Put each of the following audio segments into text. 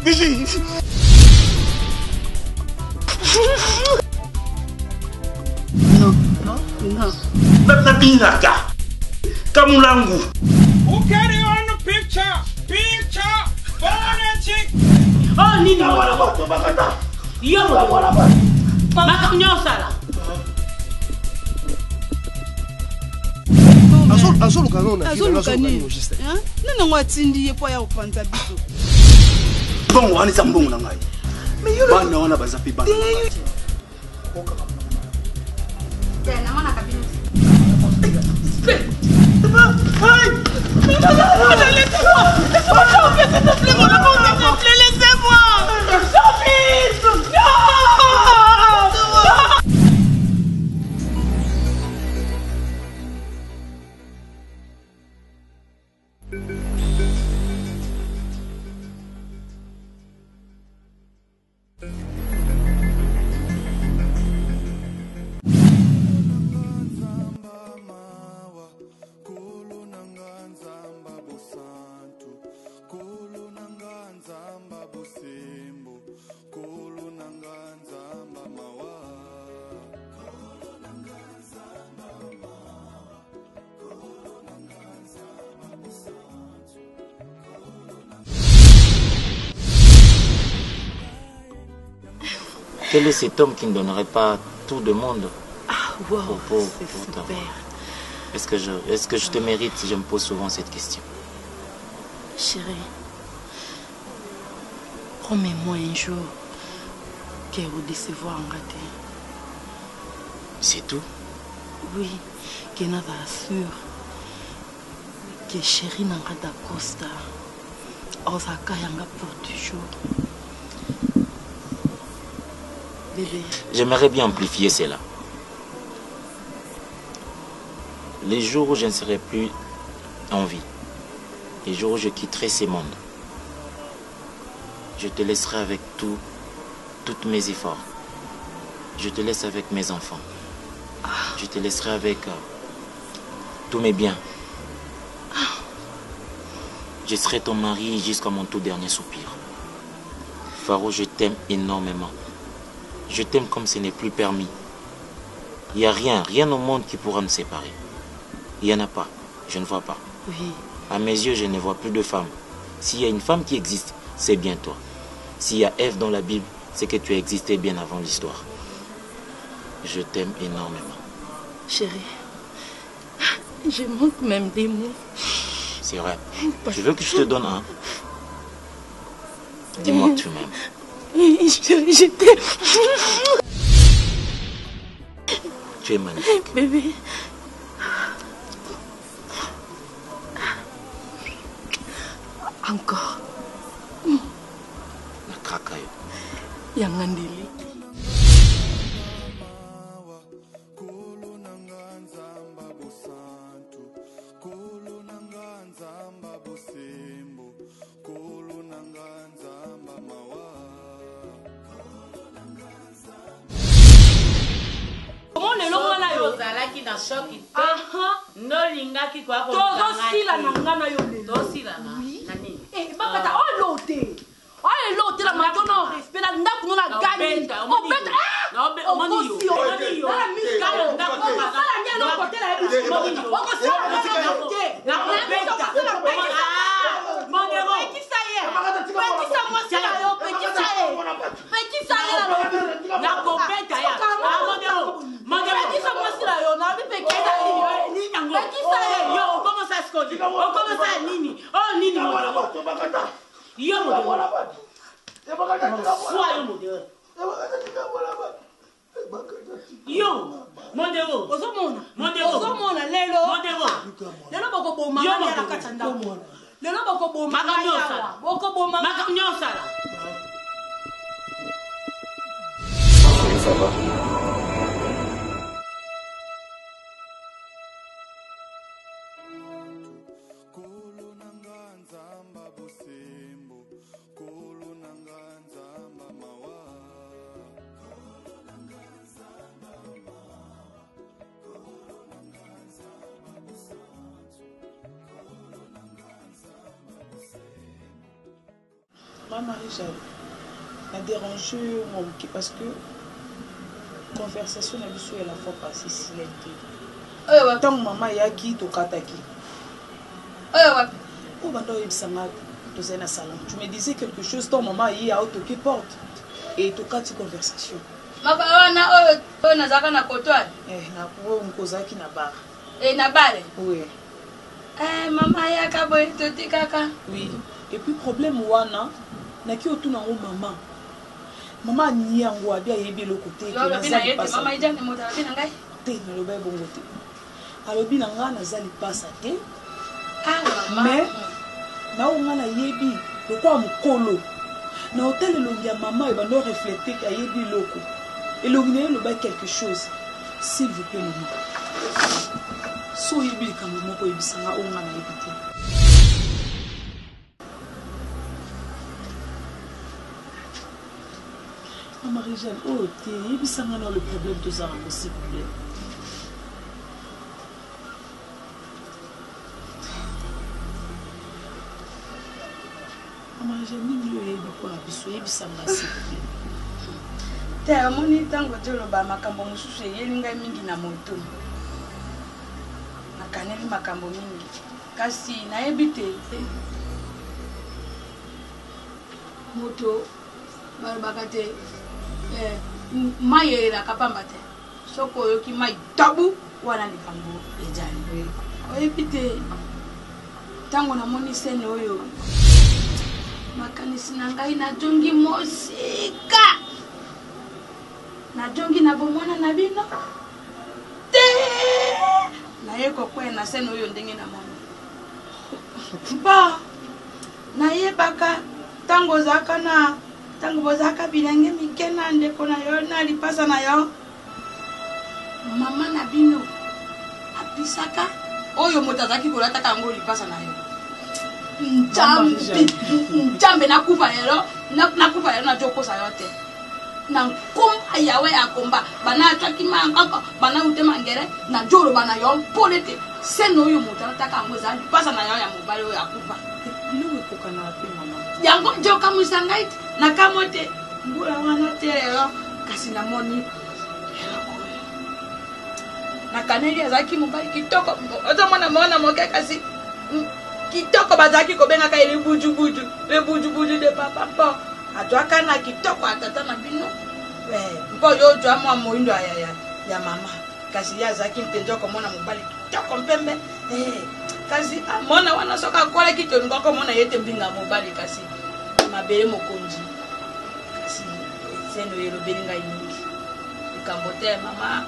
Non, non, non. Babinaka. Kamulangu. Who carry on the picture? Picture. Phonetic. Oh, Nini. Yo. Makarnyosala. Azoluka nini juste nini ngwatindi ye po ya upanza biso bongo wani za mbongo na ngai bana wana bazapi bana tena mwana kabini Quel est cet homme qui ne donnerait pas tout de monde wow, pour c'est ta super. Est-ce que je te mérite si je me pose souvent cette question? Chérie, promets-moi un jour qu'elle vous décevoir en gâté. C'est tout? Oui, qu'elle n'a pas sûr que chérie n'a pas d'Acosta. Osaka yanga pour toujours. Bébé. J'aimerais bien amplifier cela. Les jours où je ne serai plus en vie, les jours où je quitterai ces mondes, je te laisserai avec tous mes efforts. Je te laisse avec mes enfants. Je te laisserai avec tous mes biens. Je serai ton mari jusqu'à mon tout dernier soupir. Faro, je t'aime énormément. Je t'aime comme ce n'est plus permis. Il n'y a rien au monde qui pourra nous séparer. Il n'y en a pas. Je ne vois pas. Oui. À mes yeux, je ne vois plus de femme. S'il y a une femme qui existe, c'est bien toi. S'il y a Ève dans la Bible, c'est que tu as existé bien avant l'histoire. Je t'aime énormément. Chérie, je manque même des mots. C'est vrai. Je veux que je te donne un. Dis-moi que tu m'aimes. Je t'aime. Tu es magnifique. Bébé. Encore. La krakayo. Yangandeli. Na shoki no lingaki kwa ko tosila na ngana yo le tosila na nani bakata o lote la matono respect la ndaku no la gani o beta o moni yo la miskalo ndaku sala nya no côté la o ko sala na beta monero qui ça y est petit ça moi c'est là yo petit ça y est la na ko beta ya monero petit ça moi c'est là yo na bi peke na ni nyango petit ça y est yo on commence à se connaître on commence à nini oh nini yo monero sois modèle. Yo, modèle. Ozomona lelo. Modèle. Lelo boko boma ya la katanda. Lelo boko boma ya. Boko boma. Makarnyosala. Ça va? Maman Marie-Jeanne, m'a dérangé parce que conversation n'a pas la fois passée silente. Tant que maman ya qui to kataki. Oh bando ibsanga to zena salon. Tu me disais quelque chose tant maman y a auto qui porte et to kati conversation. Makawana oh nazaka na kotwa. Na ko nkozaki na bar. Na bar. Oui. Maman ya kaboy to tikaka. Oui. Et puis problème wana na ki otuna ngo maman. Maman ni yango abia yebi le côté que nazali pas. Maman ija ne mota bina ngai. Te na loba bongo te. Alobi na nga nazali pas te. Mais na onga na yebi le kwa mukolo. Na hôtel elongi ya maman et bando refléter ka yebi loko. Elongi na loba quelque chose. S'il vous plaît maman. So yebi kambo moko yebisanga onga na yebi te. Marie-Jeanne, oh, il y a le problème de ça, s'il vous plaît. Marie-Jeanne, il y a quoi à s'il vous plaît. Te amoni tango jolo ba makambo mususu yelinga mingi na moto. Nakaneli makambo mingi. Kasi na ebite. Moto bakate maye la kapamba te soko yoki mai tabu wana likambo ejani oyebite tango na moni sene oyo makanisi na ngai na jongi mosika na jongi na bomona na bino te na yeko kwe na sene oyo ndenge na mona ba na yebaka tango zaka na tango bozaka bilenge mikena ndeko na yo na lipasa na yo mama na bino apisaka oyo motazaki kolata kango lipasa na yo njambe nakufa lelo na jokosa yo te na nkomba yawe akomba bana atwaki mangaka bana utema ngere na jolo bana yo mpole te seno oyo motazaka kango za lipasa na yo ya mobali oyo akufa Nous kokana pe mama. Yango joka musangai na kamote ngula wana terero kasi na moni na kaneli azaki mobali kitoko ozo mona moke kasi kitoko bazaki ko benga kai buju de papa po atwaka na kitoko atata na bino mpo yo jwa mwa moindo ya mama kasi yazaki mpenzo ko mona mobali kitoko mpembe kasi amona wana soka kola kitu ngoko mona yete mbinga mobali kasi mabere mokonji kasi seno yelo belinga yingi ikambote mama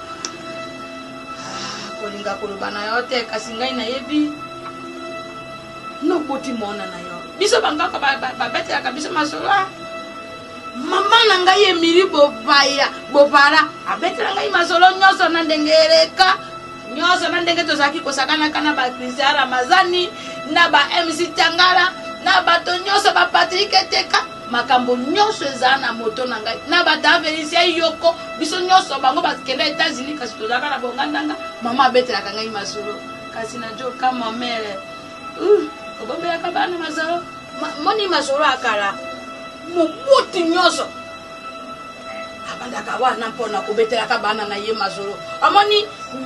kolinga kolubana yote kasi ngai na yebi no boti mona na yo biso bangaka ba betela kabisa masola mama na ngai emiri bopara abetela ngai masolo nyoso na ndengereka nyoso na ndenge tozaki kosakana kana ba Christian Ramazani na ba MC Tangala na bato nyoso ba Patrick Teka makambo nyoso ezana moto na ngai na ba Davelicia Yoko biso nyoso bango bakenda États-Unis kasi tozaka na bongandanga mama betela ngai masolo kasi na jo kama mere obobela ka bana masolo moni masolo akala mubuti nyoso abandaka wana mpona kobetela ka bana na ye masolo amoni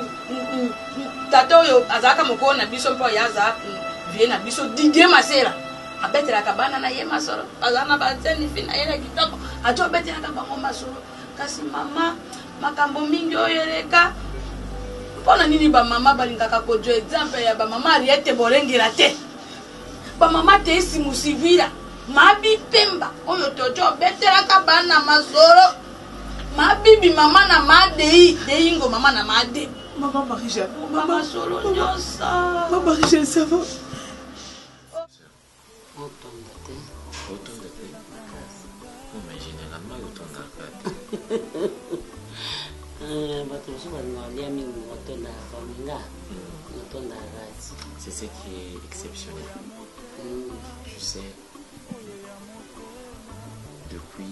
tato yo azaka mokona biso mpo yaza vie na biso Didier Masera abetela ka bana na ye masolo azana ba teni fina yela kitoko ato betela ka bango masolo kasi mama makambo mingi oyeleka mpona nini ba mama balingaka ko jo exemple ya ba mama Ariete Bolengera te ba mama te simusivira mabi pemba oyo tojo betela ka bana masolo mabibi mama na madei deingo mama na made Maman Marie-Jeanne. Maman solo nyosa. Maman Marie-Jeanne, ça va? Autant de thé. Non, mais généralement, autant d'arcade. C'est ce qui est exceptionnel. Tu sais, depuis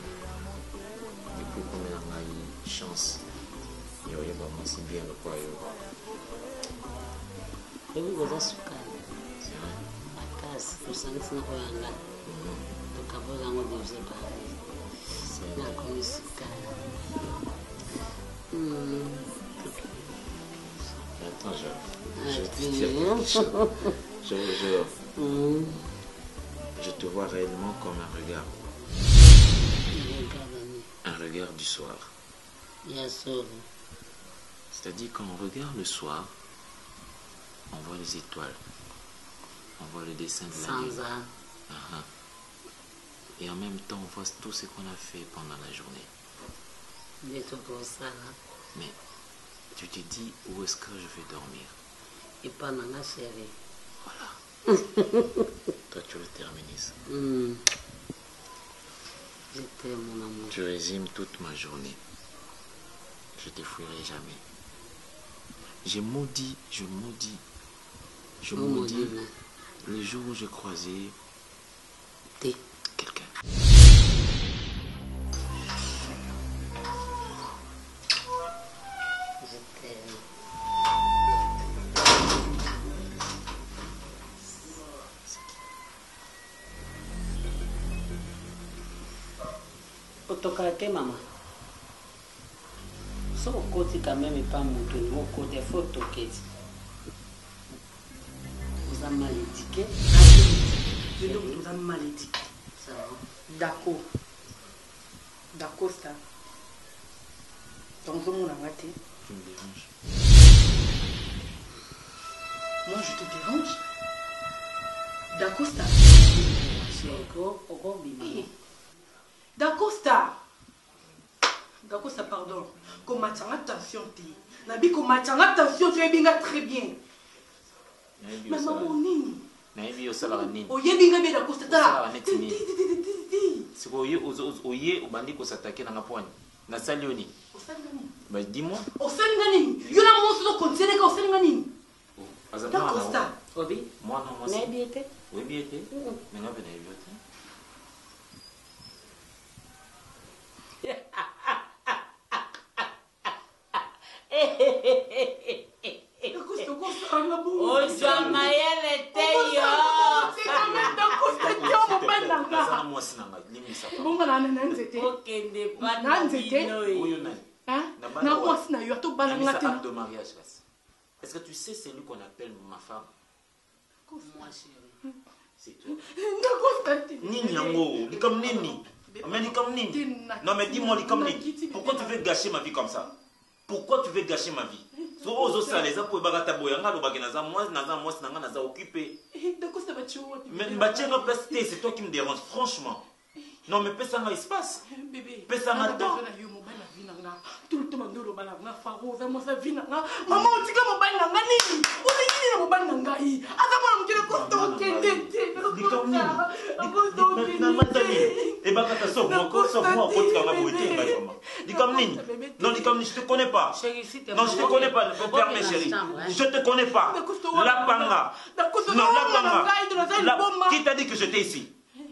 qu'on a eu chance, il y a vraiment si bien le poids. C'est vrai. Attends, je te vois réellement comme un regard. Un regard du soir. C'est-à-dire quand on regarde le soir, on voit les étoiles, on voit le dessin de la lune. Et en même temps, on voit tout ce qu'on a fait pendant la journée. Mais tu te dis, où est-ce que je vais dormir? Et pas dans la chérie. Voilà. Toi, tu le termines. Je t'aime, mon amour. Tu résumes toute ma journée. Je te fuirai jamais. Je maudis le jour où j'ai croisé quelqu'un. Je t'aime. Autocraté, maman. So côté quand même pas mon côté photo qu'est. Vous avez mal éduqué. Vous avez mal éduqué. D'accord. D'accord, ça. Donc, mon amaté. Tu me déranges. Moi, je te dérange. D'accord, ça. D'accord, ça. D'accord, ça, pardon. Comme attention, Nabi, comme attention, tu es bien très bien. Mais maman, nini. Naïbi osala nini. Oye binga bien d'accord, ça. C'est quoi oye obandi ko s'attaquer na ngapwani. Na salioni. Bah dis-moi. Osalinga nini? Yona monso continuer ka osalinga nini? D'accord, ça. Obi. Moi non, moi. Naïbi était. Oui, bien été. Mais non, naïbi était. Est-ce que tu sais c'est lui qu'on appelle ma femme? Moi chérie. C'est toi. Nini yango, ni comme nini. Mais ni comme nini. Non mais dis-moi ni comme nini. Pourquoi tu veux gâcher ma vie comme ça? Pourquoi tu veux gâcher ma vie? Mais c'est toi qui me dérange, franchement. Non, mais pèse un espace. Pèse un temps. Tout le temps, maman, tu vas non, je te connais pas. Non, je te connais pas. Permets, chérie. Je te connais pas. La panga. Non, la panga. Qui t'a dit que j'étais ici?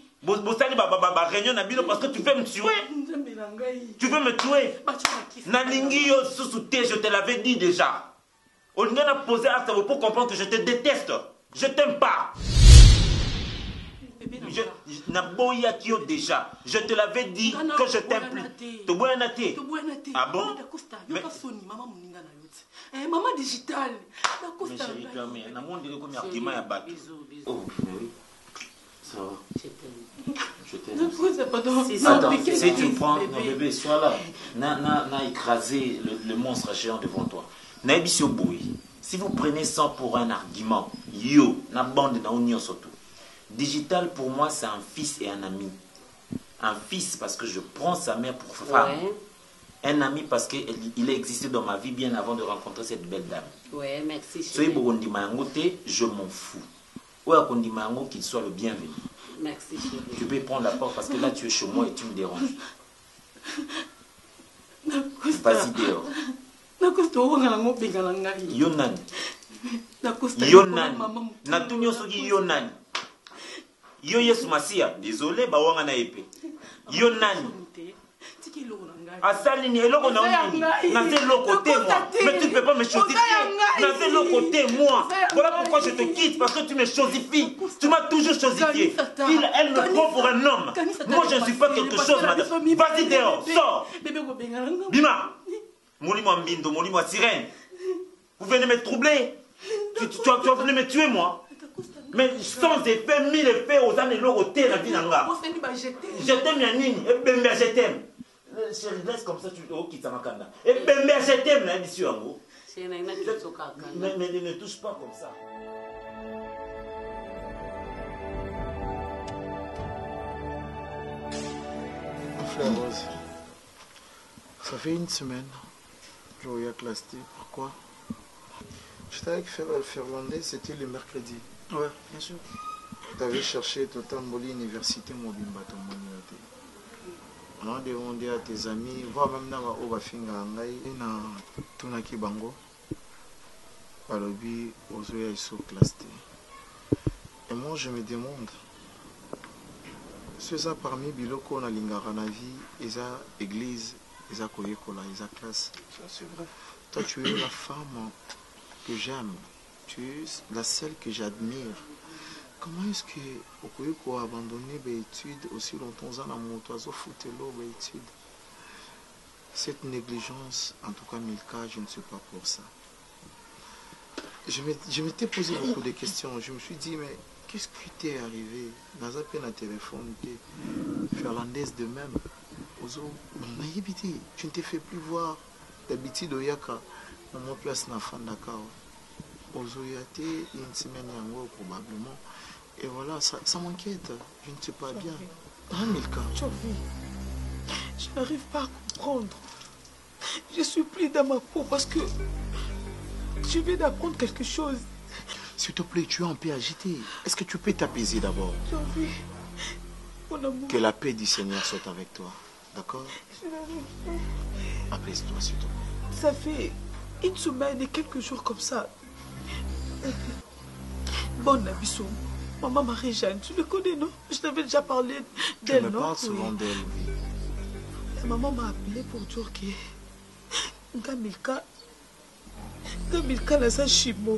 Parce que tu veux me tuer. Tu veux me tuer. Nalingi yo susute, je te l'avais dit déjà. On a posé acte pour comprendre que je te déteste. Je t'aime pas. Déjà. Je te l'avais dit que je t'aime plus. Ah bon? Maman digitale. Mais chérie, tu as mis un amour de combien argument à battre. Oh, mais oui. Ça va. Je t'aime. Attends, si tu prends mon bébé, sois là. N'a écrasé le monstre géant devant toi. Si vous prenez ça pour un argument, yo, na bande na union surtout. Digital pour moi c'est un fils et un ami. Un fils parce que je prends sa mère pour femme. Ouais. Un ami parce qu'il a existé dans ma vie bien avant de rencontrer cette belle dame. Ouais, merci. Je m'en fous. Ouais, qu'il soit le bienvenu. Merci chérie. Tu peux prendre la porte parce que là tu es chez moi et tu me déranges. Vas-y dehors. Yonan. Yonan. Natunyo sogi Yonan. Yo Yesu Masia. Désolé, bawanga na épée. Yonan. Asalini, et là on a mis. Nazel le côté moi. Mais tu ne peux pas me chosifier. Nazel le côté moi. Voilà pourquoi je te quitte, parce que tu me chosifies. Tu m'as toujours chosifié. Elle me prend pour un homme. Moi je ne suis pas quelque chose, madame. Vas-y dehors, sors. Bima. Molimo Mbindo, Molimo Sirène. Vous venez me troubler. Tu vas venir me tuer moi. Mais sans effet, 1000 effets aux années l'oroté la vie nanga. Je t'aime Yanine, et Bembe je t'aime. Chérie, laisse comme ça, tu quittes ma canda. Et Bembe je t'aime, là, monsieur Ango. Mais ne touche pas comme ça. Frère Rose, ça fait une semaine. Je voyais Clasté. Pourquoi? J'étais avec Ferlandais, c'était le mercredi. Ouais, bien sûr. Tu avais cherché Totamboli Université Mobimba Tomoniote. On a demandé à tes amis, voir même dans ma Obafinga Angai, na Tunaki Bango, Balobi, Ozoya Iso Clasté. Et moi je me demande, c'est ça parmi Biloko na Lingaranavi, Eza église, Eza Koyekola, Eza classe. Ça c'est vrai. Toi tu es la femme que j'aime. Tu es la seule que j'admire. Comment est-ce que Okoyeko a abandonné les études aussi longtemps dans mon oiseau foutelo les études? Cette négligence, en tout cas Milka, je ne suis pas pour ça. Je m'étais posé beaucoup de questions. Je me suis dit, mais qu'est-ce qui t'est arrivé? Dans un peu un téléphone, Ferlandaise de même. Ozo, tu ne t'es fait plus voir. D'habitude, Oyaka, dans mon place, na Fandaka. Ozoyate, une semaine yango probablement. Et voilà, ça m'inquiète. Je ne sais pas bien. Ah, Milka. Je n'arrive pas à comprendre. Je suis pris dans ma peau parce que je viens d'apprendre quelque chose. S'il te plaît, tu es un peu agité. Est-ce que tu peux t'apaiser d'abord? Mon amour. Que la paix du Seigneur soit avec toi. D'accord? Je n'arrive pas. Apaise-toi, s'il te plaît. Ça fait une semaine et quelques jours comme ça. Bonne Abisso, maman Marie-Jeanne, tu le connais, non? Je t'avais déjà parlé d'elle, non? Tu me parles souvent d'elle, oui. La maman m'a appelé pour dire que Gamilka n'a pas chimo.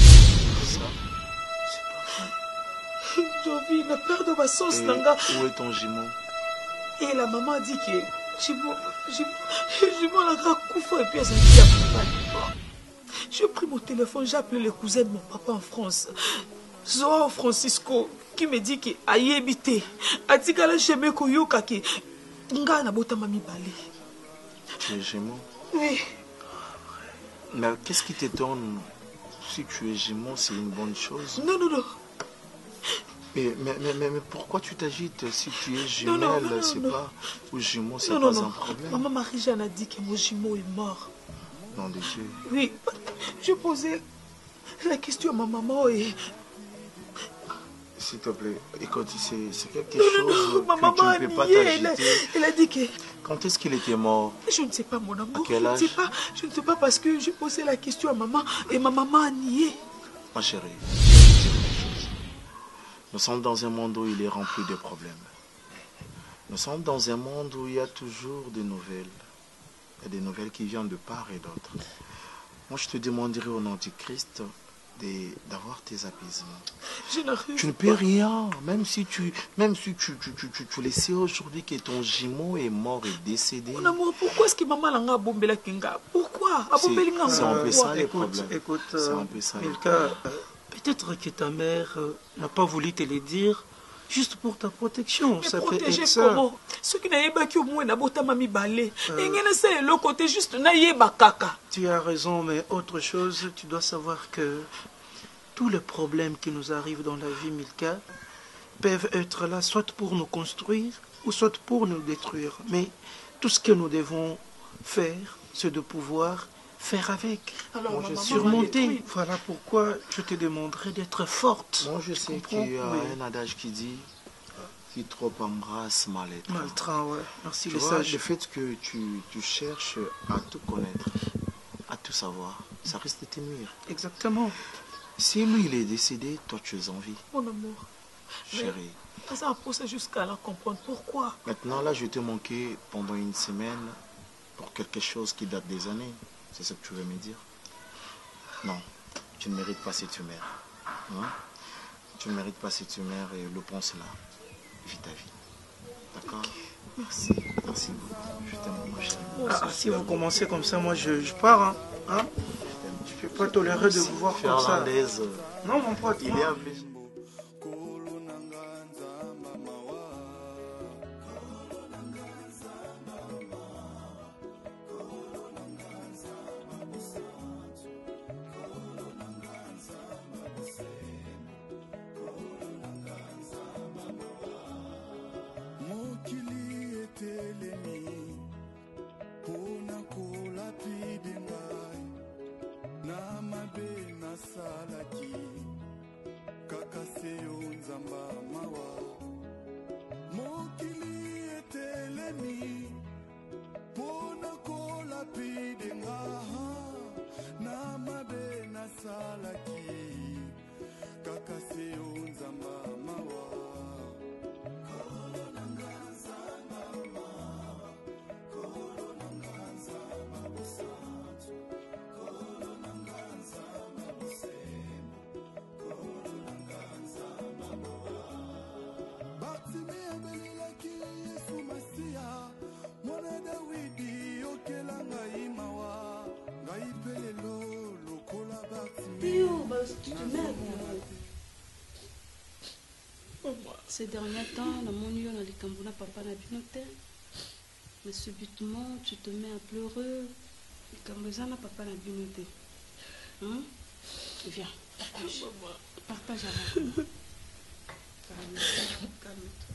J'ai envie de perdre ma sauce, Nanga. Où est ton jumeau? Et la maman a dit que jumeau n'a pas couvert et puis elle s'est dit à papa. J'ai pris mon téléphone, j'ai appelé le cousin de mon papa en France, Zoa Francisco, qui me dit qu'il a habité. A dit qu'elle a jamais connu que Nga n'a pas mami balé. Tu es jumeau? Oui. Mais qu'est-ce qui t'étonne? Si tu es jumeau, c'est une bonne chose. Non. Mais pourquoi tu t'agites? Si tu es jumelle, c'est pas... Ou jumeau, c'est pas un problème. Maman Marie-Jeanne a dit que mon jumeau est mort. Non, de Dieu. Oui, j'ai posé la question à ma maman et... S'il te plaît, écoute, c'est quelque chose ma que maman tu ne peux pas t'agiter. Elle a dit que... Quand est-ce qu'il était mort? Je ne sais pas, mon amour. À quel âge? Je ne sais pas parce que j'ai posé la question à maman et ma maman a nié. Ma chérie, nous sommes dans un monde où il est rempli de problèmes. Nous sommes dans un monde où il y a toujours des nouvelles. Il y a des nouvelles qui viennent de part et d'autre. Moi, je te demanderai au nom du Christ d'avoir tes apaisements. Tu ne peux rien, même si tu le sais aujourd'hui que ton jumeau est mort et décédé. Mon amour, pourquoi est-ce que maman l'a bombé la kinga? Pourquoi? C'est un peu ça les problèmes. Écoute, c'est un peu ça. Milka, peut-être que ta mère n'a pas voulu te le dire. Juste pour ta protection, ça peut être ça. Comment? Ceux qui n'avaient pas au moins n'abota mami balé. Et c'est le côté juste n'ayez pas caca. Tu as raison, mais autre chose, tu dois savoir que tous les problèmes qui nous arrivent dans la vie, Milka, peuvent être là soit pour nous construire ou soit pour nous détruire. Mais tout ce que nous devons faire, c'est de pouvoir faire avec. Alors, surmonter. Voilà pourquoi je te demanderai d'être forte. Moi, je sais qu'il y a un adage qui dit qui trop embrasse mal-être. Maltrain, ouais. Merci les sages. Le fait que tu cherches à tout connaître, à tout savoir, ça risque de te nuire. Exactement. Si lui, il est décédé, toi, tu es en vie. Mon amour. Chérie. Ça a poussé jusqu'à la comprendre pourquoi. Maintenant, là, je t'ai manqué pendant une semaine. pour quelque chose qui date des années. C'est ce que tu veux me dire? Non, tu ne mérites pas cette mère. Hein? Tu ne mérites pas cette mère et le pense là. Vis ta vie. D'accord? Merci. Merci beaucoup. Je t'aime, mon chéri. Si vous commencez comme ça, moi je pars. Hein? Je ne peux pas tolérer de vous voir comme ça. Non, mon pote. Il est appelé. Ces derniers temps, dans mon lieu, on a les Cambona, papa n'a bien noté. Mais subitement, tu te mets à pleurer. Les Cambona, papa n'a bien noté. Hein? Viens, partage. Partage avec moi. Calme-toi.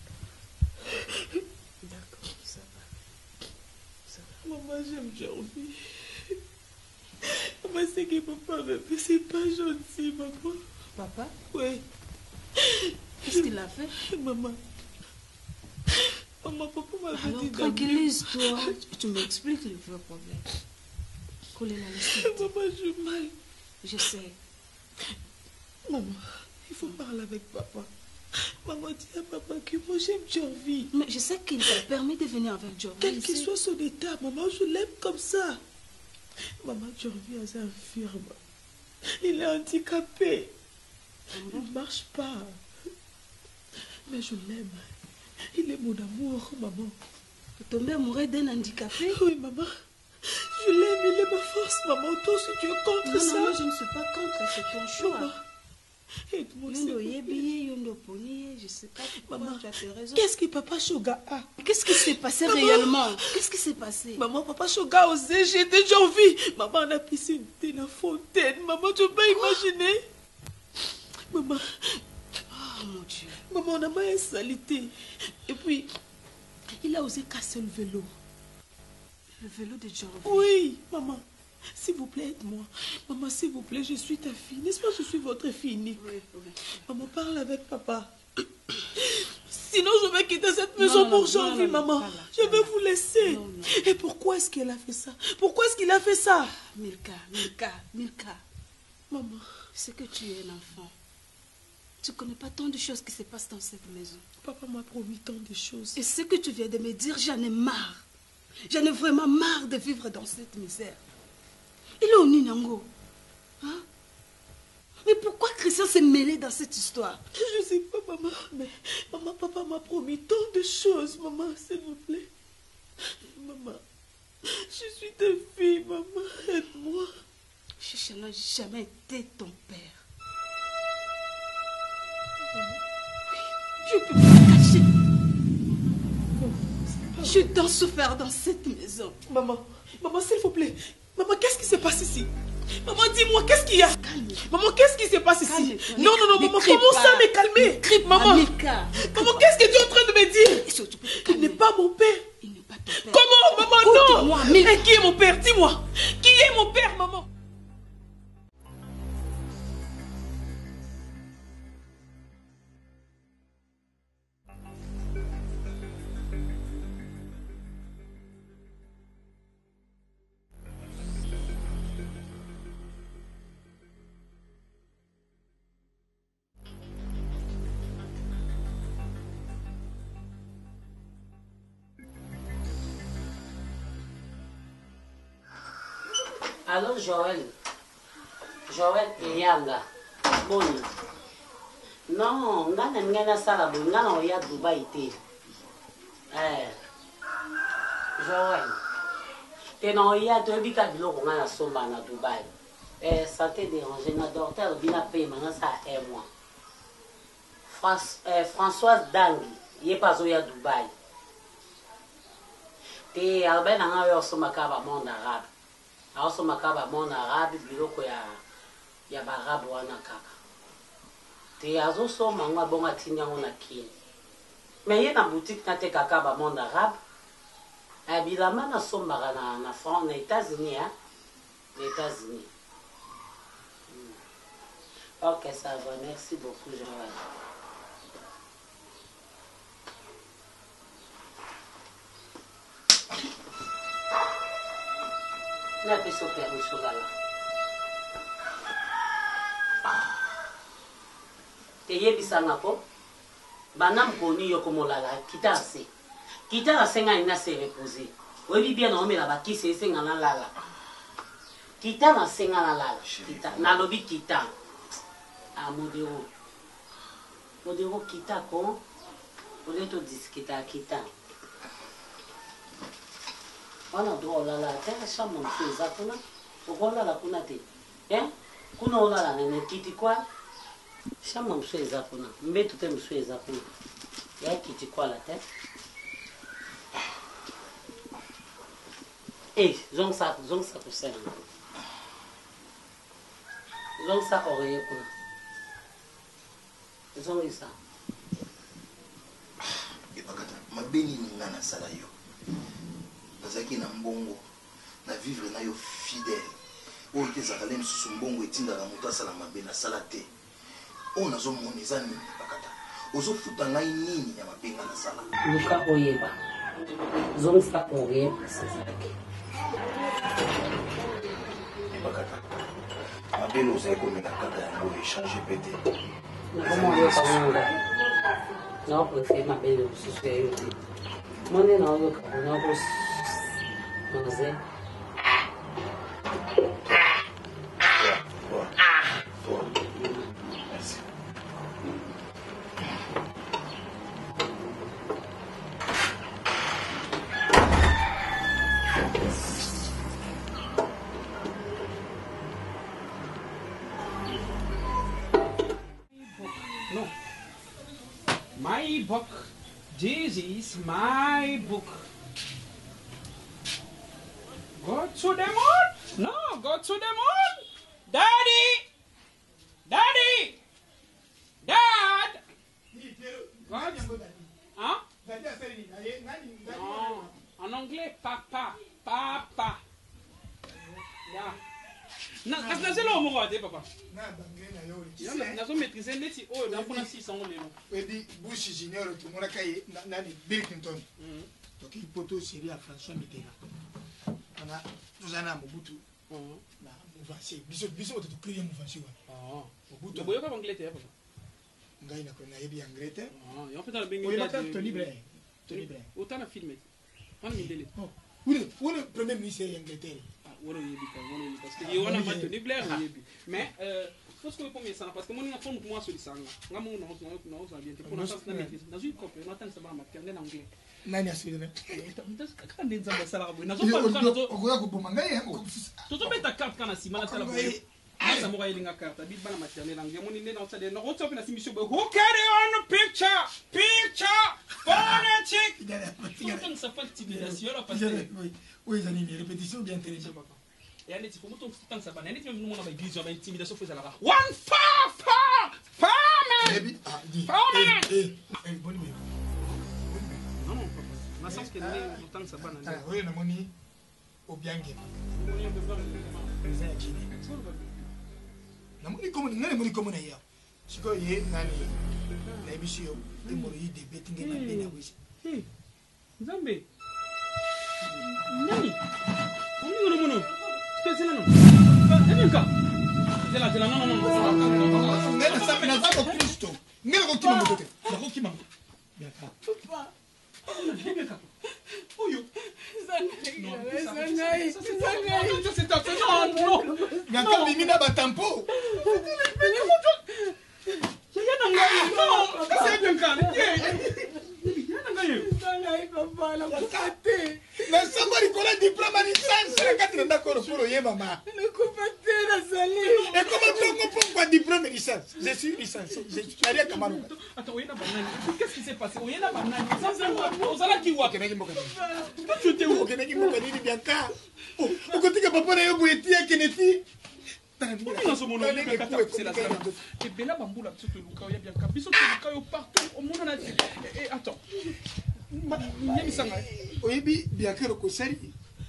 D'accord, ça va. Maman, j'aime Jorvi. Maman, c'est que papa me fait, c'est pas gentil, maman. Papa? Oui. Qu'est-ce qu'il a fait? Maman. Maman, papa m'avait dit... Tranquillise-toi. Tu m'expliques le vrai problème. Coller la liste. Maman, j'ai mal. Je sais. Maman, il faut parler avec papa. Maman dit à papa que moi j'aime Jorvi. Mais je sais qu'il t'a permis de venir avec Jorvi. Quel qu'il soit son état, maman, je l'aime comme ça. Maman, Jorvi est infirme. Il est handicapé. Il ne marche pas. Mais je l'aime. Il est mon amour, maman. Ton mère mourrait d'un handicapé? Oui, maman. Je l'aime, il est ma force, maman. Toi aussi, tu es contre ça. Non, je ne suis pas contre, c'est ton choix. Maman. Aide-moi, je sais pas pourquoi. Maman, tu as fait raison. Qu'est-ce que papa Shoga a? Qu'est-ce qui s'est passé Maman. réellement? Qu'est-ce qui s'est passé? Maman, papa Shoga a osé jeter Jorvi. Maman, on a pissé dans la fontaine. Maman, tu peux imaginer? Maman. Oh mon Dieu. Maman, on a mal une salité. Et puis, il a osé casser le vélo. Le vélo de Jorvi? Oui, maman. S'il vous plaît, aide-moi. Maman, s'il vous plaît, je suis ta fille. N'est-ce pas, je suis votre fille unique. Oui. Maman, parle avec papa. Sinon, je vais quitter cette maison pour Jorvi, maman. Je vais vous laisser. Non. Et pourquoi est-ce qu'elle a fait ça? Pourquoi est-ce qu'il a fait ça? Milka. Maman. C'est que tu es un enfant. Tu ne connais pas tant de choses qui se passent dans cette maison. Papa m'a promis tant de choses. Et ce que tu viens de me dire, j'en ai marre. J'en ai vraiment marre de vivre dans cette misère. Il est au Ninango. Hein? Mais pourquoi Christian s'est mêlé dans cette histoire? Je ne sais pas, maman. Mais maman, papa m'a promis tant de choses, maman, s'il vous plaît. Maman, je suis ta fille, maman, aide-moi. Je n'ai jamais été ton père. Je ne peux pas me cacher. Je suis tant souffert dans cette maison. Maman, s'il vous plaît. Maman, qu'est-ce qui se passe ici? Maman, dis-moi, qu'est-ce qu'il y a? Maman, qu'est-ce qui se passe ici? Non, maman, comment ça me calmer? Maman, qu'est-ce que tu es en train de me dire? Il n'est pas mon père. Il n'est pas ton père. Comment, maman, non? Et qui est mon père? Dis-moi. Qui est mon père, maman? Allô, Joël. Joël Eyanga. Boni. Non, nga na sala bo, nga na oya Dubai te. Joël. Te na oya to bika biloko nga na somba na Dubai. Santé dérangé na docteur bina paye manga ça un mois. Françoise Dangi, ye pas oya Dubai. Te albe na nga yo somba ka ba monde arabe. A somba ka ba monde arabe biloko ya ba arabe wana kaka. Te azo somba nga bonga tinya ngona kini. Mais ye na boutique na te kaka ba monde arabe. Abilama na somba na France, na États-Unis, hein? Les États-Unis. Ok, ça va. Merci beaucoup, Joël. Na peso permission là. Te yebisanga po. Banam koni yo komolala kitase. Kita senga ina se reposer. Obi bien na omela ba kise senga na lala. Kita na senga na lala. Kita na lobi kita. A modero. Modero kita ko. Ole to diskita kita. Ona do lala te sa mon feza kuna. Okola la kuna te. Kuna ola la ne kiti kwa. Sa mon feza kuna. Mbetu te mfeza kuna. Ya kiti kwa la te. Zong sa pour ça. Zong sa oreille kuna. Zong isa. Bakata, mabeni ningana sala yo. Bazaki na mbongo na vivre na yo fidèle. O te zakalem susu mbongo etinda na moto asala mabena sala te. O nazo monizani bakata. Ozo futa ngai nini ya mabenga na sala. Luka oyeba. Zong sa oreille c'est ça. Bakata. Mabelo ozaye komeka kaka yango échange pété. Comment on va non, préfère ma belle aussi sur mon est dans le cas on a Merci. No. My book. This is my book. Go to the moon? No, go to the moon. Daddy! Daddy! Dad! What? Hein? Non. En anglais, papa. Papa. Yeah. Parce que c'est là où on va papa. Nazo maîtriser neti oh na pona 600 lelo. Wedi Bush junior to mona kai nani Bill Clinton. Donc il poto série à François Mitterrand. On a nous en a Mobutu. Na Mouvasi. Biso to créer Mouvasi wa. Mobutu. Boyo ka Angleterre papa. Ngai na ko na yebi Angleterre. Et en fait dans le Bengali. Oui, mais Tony Blair. Tony Blair. Autant la filmé. On mindele. Oui, le premier ministre d'Angleterre. Parce que il y a Tony Blair mais parce que pour ça parce que moi na forme moi sur ça nga mo non bien pour na ça na maîtrise na une copie on attend ça va m'apprendre en anglais nani asile parce que quand des gens ça la boy na so pas quand okoya ko bomanga ye to mettre carte kana si mala ça la boy ça mo gaïlinga carte bit bana maternelle anglais mon né dans ça de no rotop na si monsieur boy who carry on picture phonetic donc ça fait intimidation là parce que oui ça ni répétition bien intelligent papa. Et allez, il faut que tu fasses ça. Il faut que tu fasses l'église, intimidation. One farmer! Non, non, papa. Sens que nous temps ça va. Oui, on a moni au bien game. Na moni comme ngane moni comme na ya. Siko ye nani na ebisio e mori de betting na bena wisi. Nzambe. Nani? Oni ngono. C'est là non. C'est là non. Ngana sape na zako Kristo. Ngana ko kima motote. Na ko kima. Bien ka. Papa. Oyo. Zangai. Non. bimina batampo. nasamba likolo diplôme licence nakati na ndako lokolo ye mama ekoma ntongo mpo diplôme licence je suis licencié je suis Maria Kamaro. Attends, oyena banani. Qu'est-ce qui s'est passé? Oyena banani. Ça c'est ozala ki wa kenaki mboka. Tu te wo kenaki mboka ni bianca. Okotika papa na yo boyeti ya keneti. Et Bella Bamboula, tu te luka, il y a bien capiso, tu luka partout au monde. Et attends, oyebi bien que le kosari.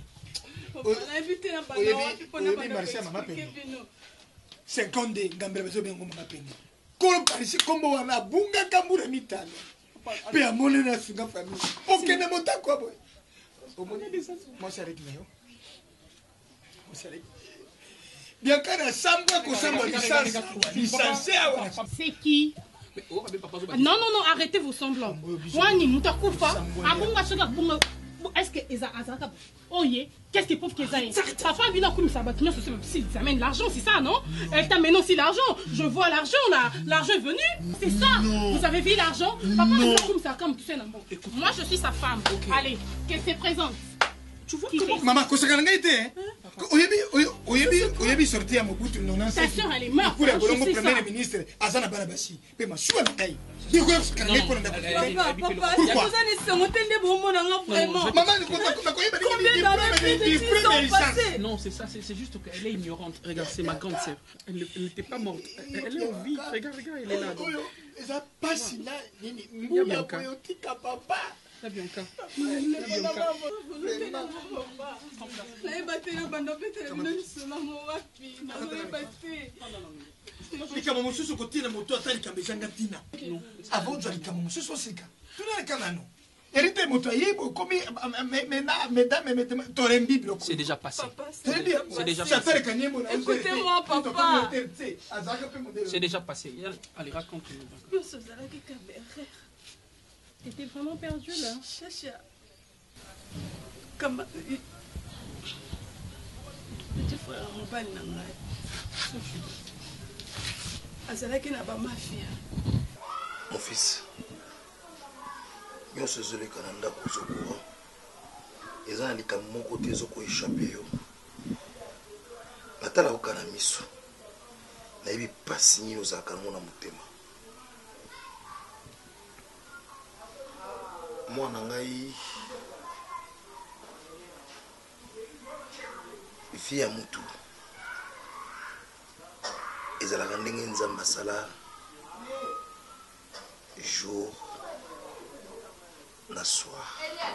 Oyebi Marcia mama peni. 50 ngambela bezo bengo mama peni. Kolo parisi kombo wana bunga kambura mitano. Pe amone na singa famille. Okene motako boy. Omone bisa. Moi c'est avec Néo. Moi c'est avec bien qu'à samba licence. C'est qui? Non, arrêtez vos semblants. Est-ce que qu'est-ce qu'ils peuvent qu'ils aillent? Papa vient comme ça, ça amène l'argent, c'est ça, non? Elle t'amène aussi l'argent. Je vois l'argent là, l'argent est venu. C'est ça. Vous avez vu l'argent? Papa vient comme ça, comme tu sais, non? Moi je suis sa femme. Allez, qu'elle se présente. Tu vois comment maman kosakalanga été oyebi sorti ya mobutu non ta sœur elle est morte pour le premier ministre azana balabashi pe masuwa na kai diko kosakalanga ko nda papa pourquoi ne se motende bombo na nga vraiment maman ko non c'est ça c'est juste qu'elle est ignorante. Regarde, c'est ma grande sœur, elle n'était pas morte, elle est en vie. Regarde, elle est là. Ça passe là nini mbuya poyotika papa. La Bianca. Likama mosusu kotina moto atali kambezanga tina. Avant de likama mosusu sika. Tuna kanano. Hérité moto yebo komi mesdames torembi bloko. C'est déjà passé. C'est déjà passé. Écoutez-moi papa. C'est déjà passé. Allez, raconte-nous. T'étais vraiment perdu là. Chacha. Comme petit frère mobile nangai. Azalaki na ba mafia. Mon fils. Nyonso ezoleka na ndako ozokoa. Eza na likambo moko te ezokoéchappe yo. Natala okana miso. Nayebi pasi nini ozalaka nango na motema. Mwana ngai vie ya mutu ezalaka ndenge nzambe asala jour na soir.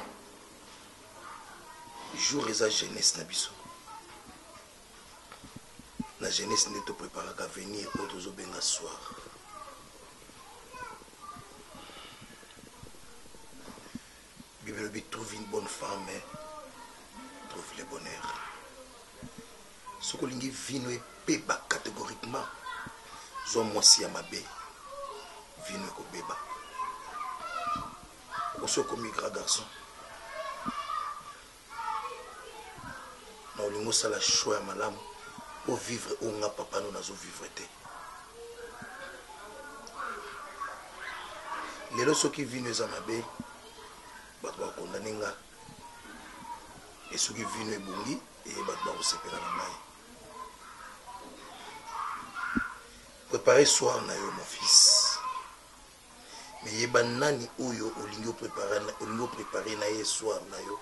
Jour eza jeunesse na biso, na jeunesse nde topreparaka avenir oyo tozobenga soir. Bible dit trouve une bonne femme, trouve le bonheur. Ce que l'on vino est péba catégoriquement. Zon moi si à ma baie, vino est béba. On se comme grand garçon. Non, on a la choix à madame pour vivre où on a papa nous n'avons vivre été. Les gens qui viennent à ma baie. Bato ba condamné nga et ceux qui viennent ebongi et bato ba osepela na ngai. Préparer soir na yo mon fils. Mais yeba nani oyo olingo préparer na ye soir na yo.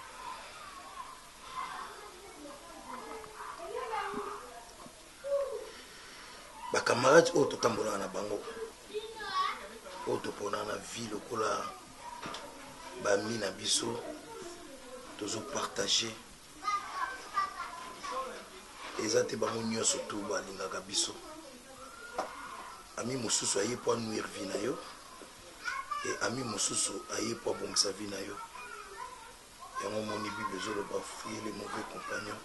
Ba camarades oyo totambola na bango. Oyo topona na vie lokola bami na biso tozo partager ezate bango nyonso to balingaka biso. Ami mosusu aye po nuire vie na yo et ami mosusu aye po bongisa vie na yo. Yango moni Bible ezoloba fuir les mauvais compagnons.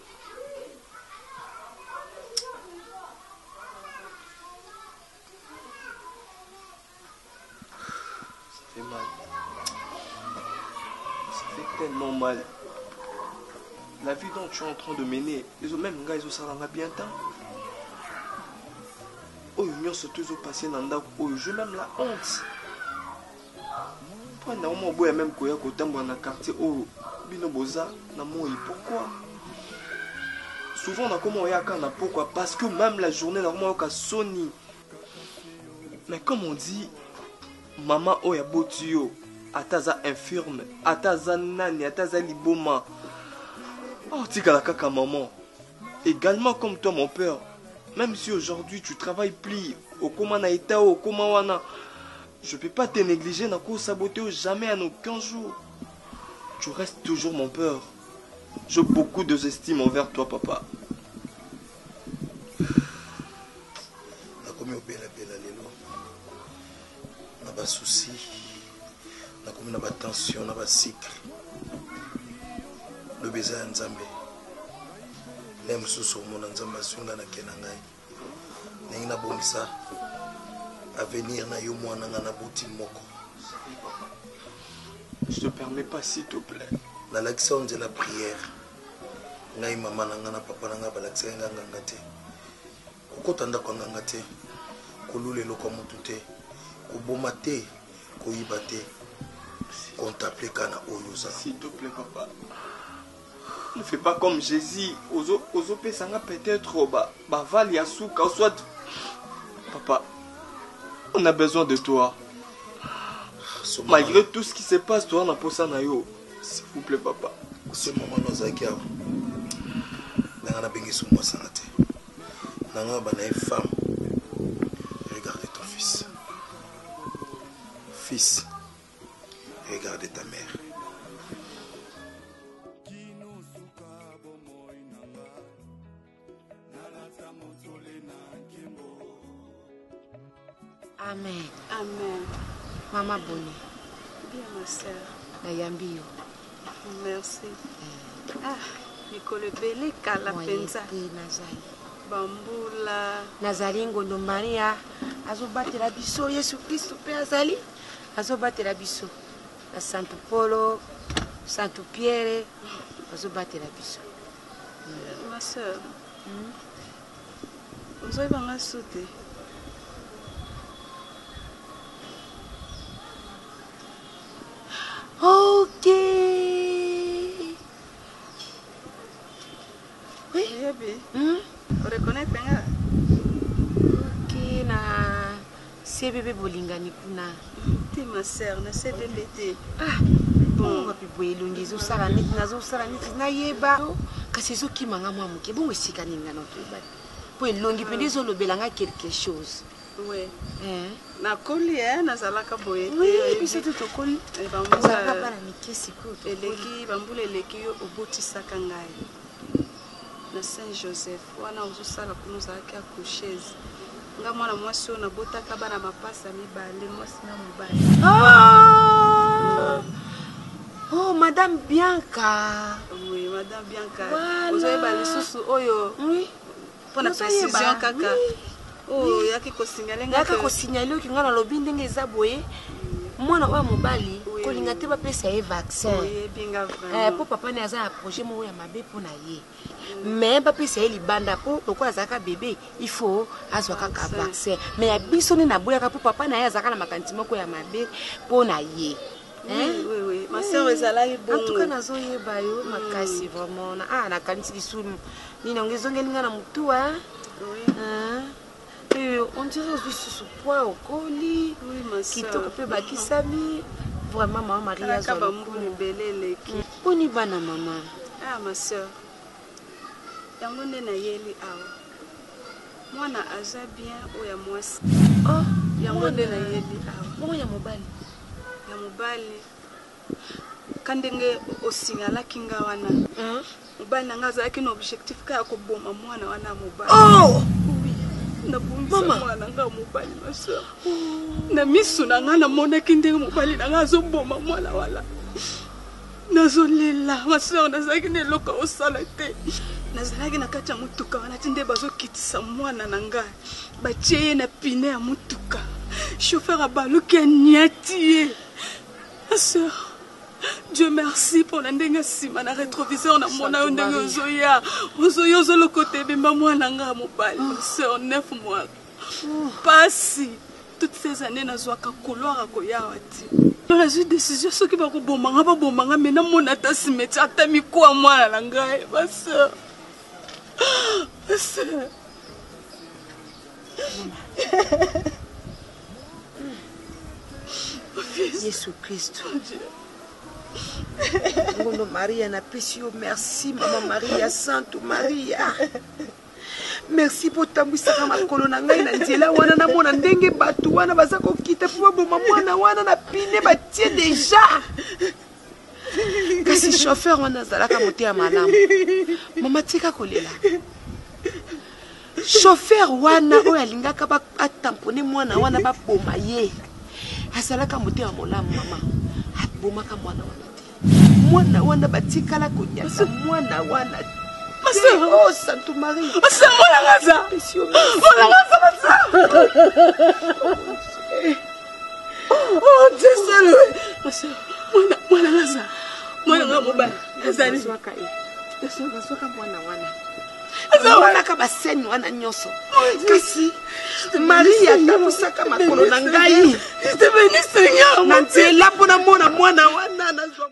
Ça fait mal. Tellement mal. La vie dont tu es en train de mener, les mêmes gars, ils ont ça bien temps. oyo nyonso tozopasse na ndako oyo j'ai même la honte. Mpo na omo boya même koya kotambola na quartier oyo bino boza na moi. Pourquoi? Souvent on a comment oyaka na pourquoi? Parce que même la journée normalement oka soni. Mais comme on dit, maman oya botio ataza infirme, ataza nani, ataza liboma. Oh tika la kaka maman. Également comme toi mon père. Même si aujourd'hui tu travailles plus au comment na état au comment wana, je peux pas te négliger na ko saboter jamais en aucun jour. Tu restes toujours mon père. J'ai beaucoup d'estime envers toi papa. Na komi obela bela lelo. Na ba souci. Na komi na ba tension na ba cycle. Le beza nzambe. Nem susu mona nzamba sunga na kenangai. Nengi na bongisa. Avenir na yo mwana na buti moko. Je te permets pas s'il te plaît. Na l'action de la prière. Ngai mama na ngana papa na ngaba l'action nganga te. Kokotanda ko nganga te. Kolulelo ko mutu te. Koboma te, koyiba te. Contempler kana oyoza. S'il te plaît papa. Ne fais pas comme Jésus. Ozo pesanga peut-être ba vali asuka soit papa. On a besoin de toi. Malgré tout ce qui se passe, toi, on a posé na yo. S'il vous plaît, papa. Ce moment, nous avons Nanga bengi sumo sangate. Nanga bana femme. Regardez ton fils. Fils, regardez ta mère. Amen. Amen. Maman Bonnie. Bien ma sœur. Nayambi yo. Merci. Ah, Nicole Bele kala penza. Nazali. Bambula. Nazali ngondo Maria. Azobatela biso Yesu Kristo pe azali. Azobatela biso. Na Santo Polo, Santo Pierre. Azobatela biso. Ma sœur. Vous avez un sauté. Ok. Oui. Vous reconnaissez bien? Ok, na CBB bolingani kuna. T'es ma sœur, na CBB. Ah, bon, papi boyelongi zo sala neti nazo sala neti na yeba. Kasi zo kimanga mwa muke bongo esika ninga no toba. Po elongi pende zo lobelanga quelque chose. Oui. Na koli nazalaka boye. Oui, biso tout koli. Bambula bana mikesi ko. Eleki bambula eleki yo obotisaka ngai. Na Saint Joseph wana uzosala kunozalaki accoucheuse. Nga mwana mwasi ona botaka bana mapasa mibale mwasi na mobali. Oh, Madame Bianca. Oui, Madame Bianca. Voilà. Vous avez balé sous oyo. Oui. Pour la précision kaka. Oh, yaki ko signaler nga. Yaka ko signaler ki nga na lobi ndenge eza boye. Mwana wa mobali ko linga te ba pesa ye vaccin. Oui, binga vraiment. Po papa ne aza projet mo ya mabe po na ye. Mais ba pesa ye libanda po ko azaka bébé, il faut azwa kaka vaccin. Mais ya biso ni na boya ka po papa na ye azaka na makanti moko ya mabe po na ye. Oui. Ma sœur ezalaki bon. En tout cas nazo yeba yo makasi vraiment na na kanisi lisumu. Ni na ngezongeli nga na mutu Oui. On dirait que ce poids au colis, qui te peut bakisami. Vraiment, maman Maria Boni bana maman. Ah ma soeur. Yango nde na yeli awa. Mwana aza bien oya mwasi. Oh, yango nde na yeli awa. Mwana ya mobali. Ya mobali. Kandenge osingalaki nga wana. Mobali nanga azalaki na objectif ka koboma mwana wana mobali. Oh! Mama mwana nga mobali ma soeur. Na misu na nga namonaki ndenge mobali na nga azoboma mwana wala. Nazolela ma soeur nazalaki na eloko osala te. Nazalaki na kati ya mutuka wana ti nde bazokitisa mwana na nga. Batie ye na pine ya mutuka. Chauffeur abaluki aniati ye. Ma soeur, Dieu merci pour la ndenge sima na rétroviseur na mona yo ndenge ozoya. Ozoya ozolo côté bemba mwana nga mobali. Ma soeur 9 mois. Pasi. Toutes ces années, je suis couloir à Koyawati. J'ai eu décision, ce qui va vous bomber, mais non, mon attache, mais tu as mis quoi, moi, la langue, ma soeur. Ma soeur. Jésus Christ. Mon Maria n'a pas su. Merci, Maman Maria, Sainte Maria. Merci pour tambouisa ma kolona ngai na nzela wana na mona ndenge batu wana baza ko kita pour boma mwana wana na pine batie déjà. Kasi chauffeur wana zalaka moté ya malamu. Mama tika kolela. Chauffeur wana oyo alingaka ba atampone mwana wana ba boma ye. Asalaka moté ya molamu mama. Abomaka mwana wana. Mwana wana batikala konyasa mwana wana. Oh, Sainte Marie. C'est moi la raza. Moi la raza, oh, Dieu salut. Moi la raza. Moi la raza. Azali. Nasoka mwana wana. Wana ka baseni wana nyoso. Kasi Maria tapusaka makolo na ngai. Je te bénis Seigneur. Na nzela pona mona mwana wana nazwa.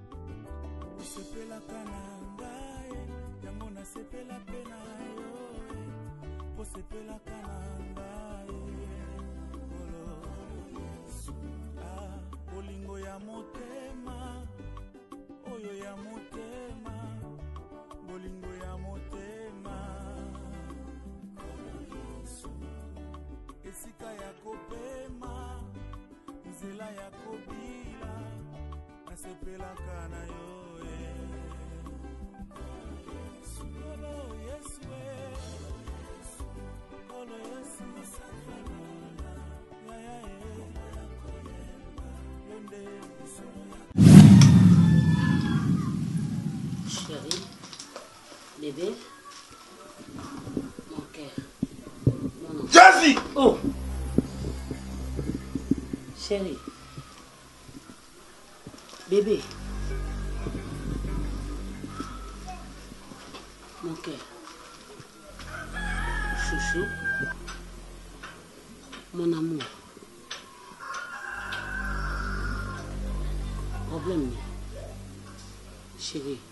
Chérie, bébé, mon cœur. Jazzy! Oh! Chérie, bébé, mon cœur. Chouchou, mon amour. Problème, chérie.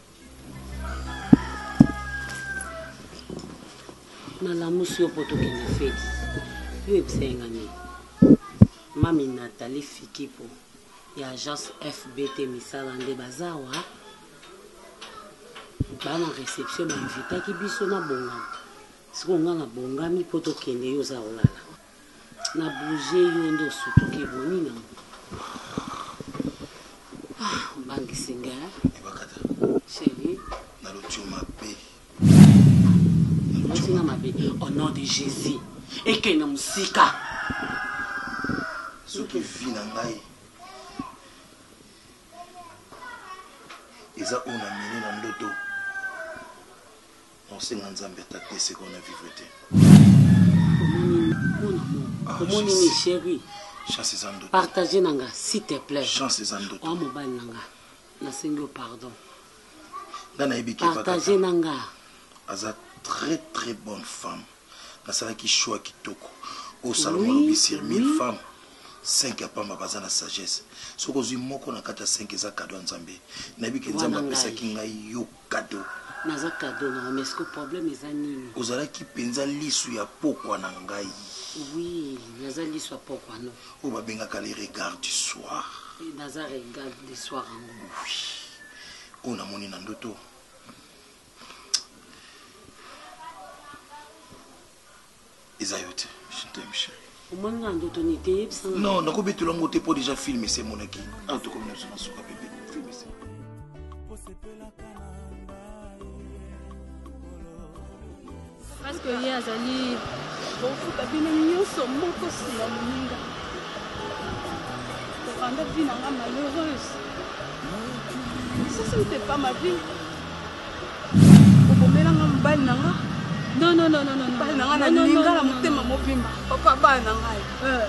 Nalamusi yo poto kende feti yo ebisengani mami Nathalie Fikipo ya agence FBT misala nde bazawa bana réception bainvitaki biso na bongami siko nga na bongami poto kende yo za olala na bouge yo ndo sutuki boni na bangisinga chérie na lotuma pe au nom de Jésus et que nous musika ce qui vit na ngai eza ona mine na ndoto on senga nzambe atate ce qu'on a vivre te mon ami chéri chance za ndoto partager nanga s'il te plaît chance za ndoto o mobile nanga na sengo pardon ngana ebiki partager nanga aza très très bonne femme. Nasalaki choix kitoko. Au Salomon lobi sur 1000 femmes, 5 ya pamba baza na sagesse. Soko zui moko na kata 5 eza cadeau nzambe. Nabi ke nzambe apesaki ngai yo cadeau. Naza cadeau na mais ce problème eza nini? Ozalaki penza lisu ya pokwa na ngai. Oui, naza lisu ya pokwa no. O babengaka les regards du soir. Naza regard du soir en oui. On a moni na ndoto. Isayote, je t'aime, chérie. Non, on a tu l'as monté pour déjà filmer ces monaki. En tout cas, nous sommes sur bébé. Filmer ça. Parce que hier, Azali, bon, faut pas bien nous sommes mon costume à Moninga. Pour rendre la vie malheureuse. Ça, ce n'était pas ma vie. Pour me mettre en balle, non, non, non, non, non. Papa bana ngai.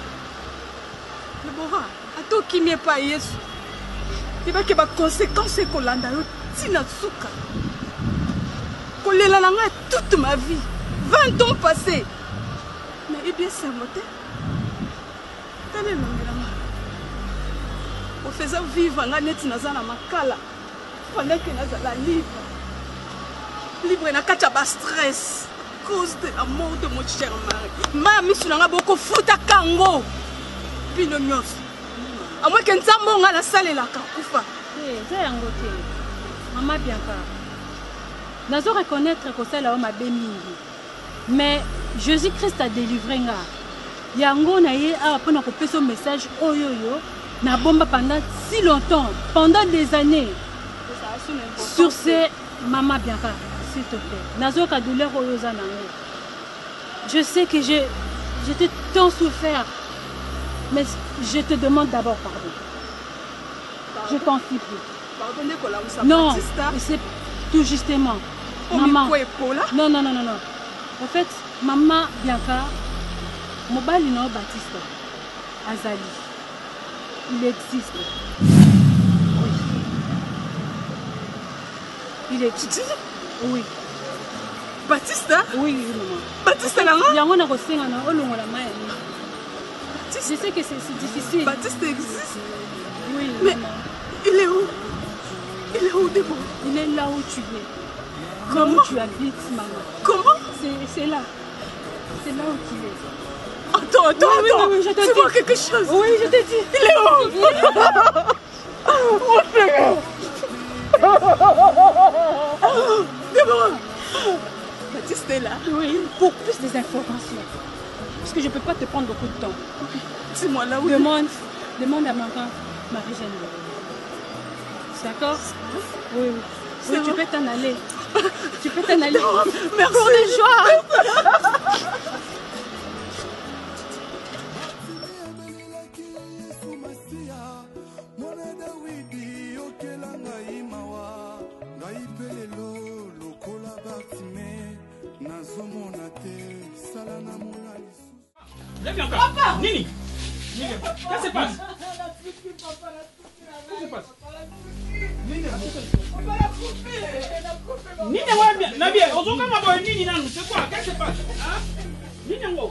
Le bora, ato kimie pa Yesu. Iba ke ba conséquences ko landa yo tina suka. Ko lela nanga toute ma vie. 20 ans passés. Mais bien saboté. Quel est le nom? Au faisant vivre en net nazana makala. Pendant que nazala libre. Libre na kacha ba stress. Cause de la mort de mon cher mari. Mami sulanga boko futa kango. Pino nyos. À moins que nzambo nga la salle la kakufa. Eh, ça yango te. Maman bien pas. Nazo reconnaître que ça là ma bémingi. Mais Jésus-Christ a délivré nga. Yango na ye a pona ko peso message oyoyo na bomba pendant si longtemps, pendant des années. Sur ces maman bien pas. S'il te plaît. Nazo ka douleur oyoza nango. Je sais que j'étais tant souffert. Mais je te demande d'abord pardon. Je t'en supplie. Pardonnez qu'on l'a ousa. Non, c'est tout justement. Maman. Non, non, non, non, non. En fait, maman Bianca, Mobali non Baptiste, Azali, il existe. Oui. Il existe. Oui. Baptiste? Oui, maman. Baptiste, là? Il y a un recensement au long de la main. Je sais que c'est difficile. Baptiste existe. Oui, mais maman. Il est où? Il est où, Debo? Il est là où tu es. Comment? Là où tu habites, maman. Comment? C'est là. C'est là où tu es. Attends, attends, oui, attends. Oui, je te dis. Vois quelque chose. Oui, je te dis. Il est où? Oh, Seigneur. Debo. Baptiste est là. Oui, pour plus des informations. Parce que je ne peux pas te prendre beaucoup de temps. Dis-moi là où. Demande à maman, Marie-Jeanne. D'accord? Oui, oui. Oui, tu peux t'en aller. Tu peux t'en aller. Merci. Pour de joie. Papa! Nini! Qu'est-ce qui se passe? Qu'est-ce qui se passe? Nini, ouais, Nabi, aujourd'hui, on va Nini, c'est quoi? Qu'est-ce qui se passe? Nini, on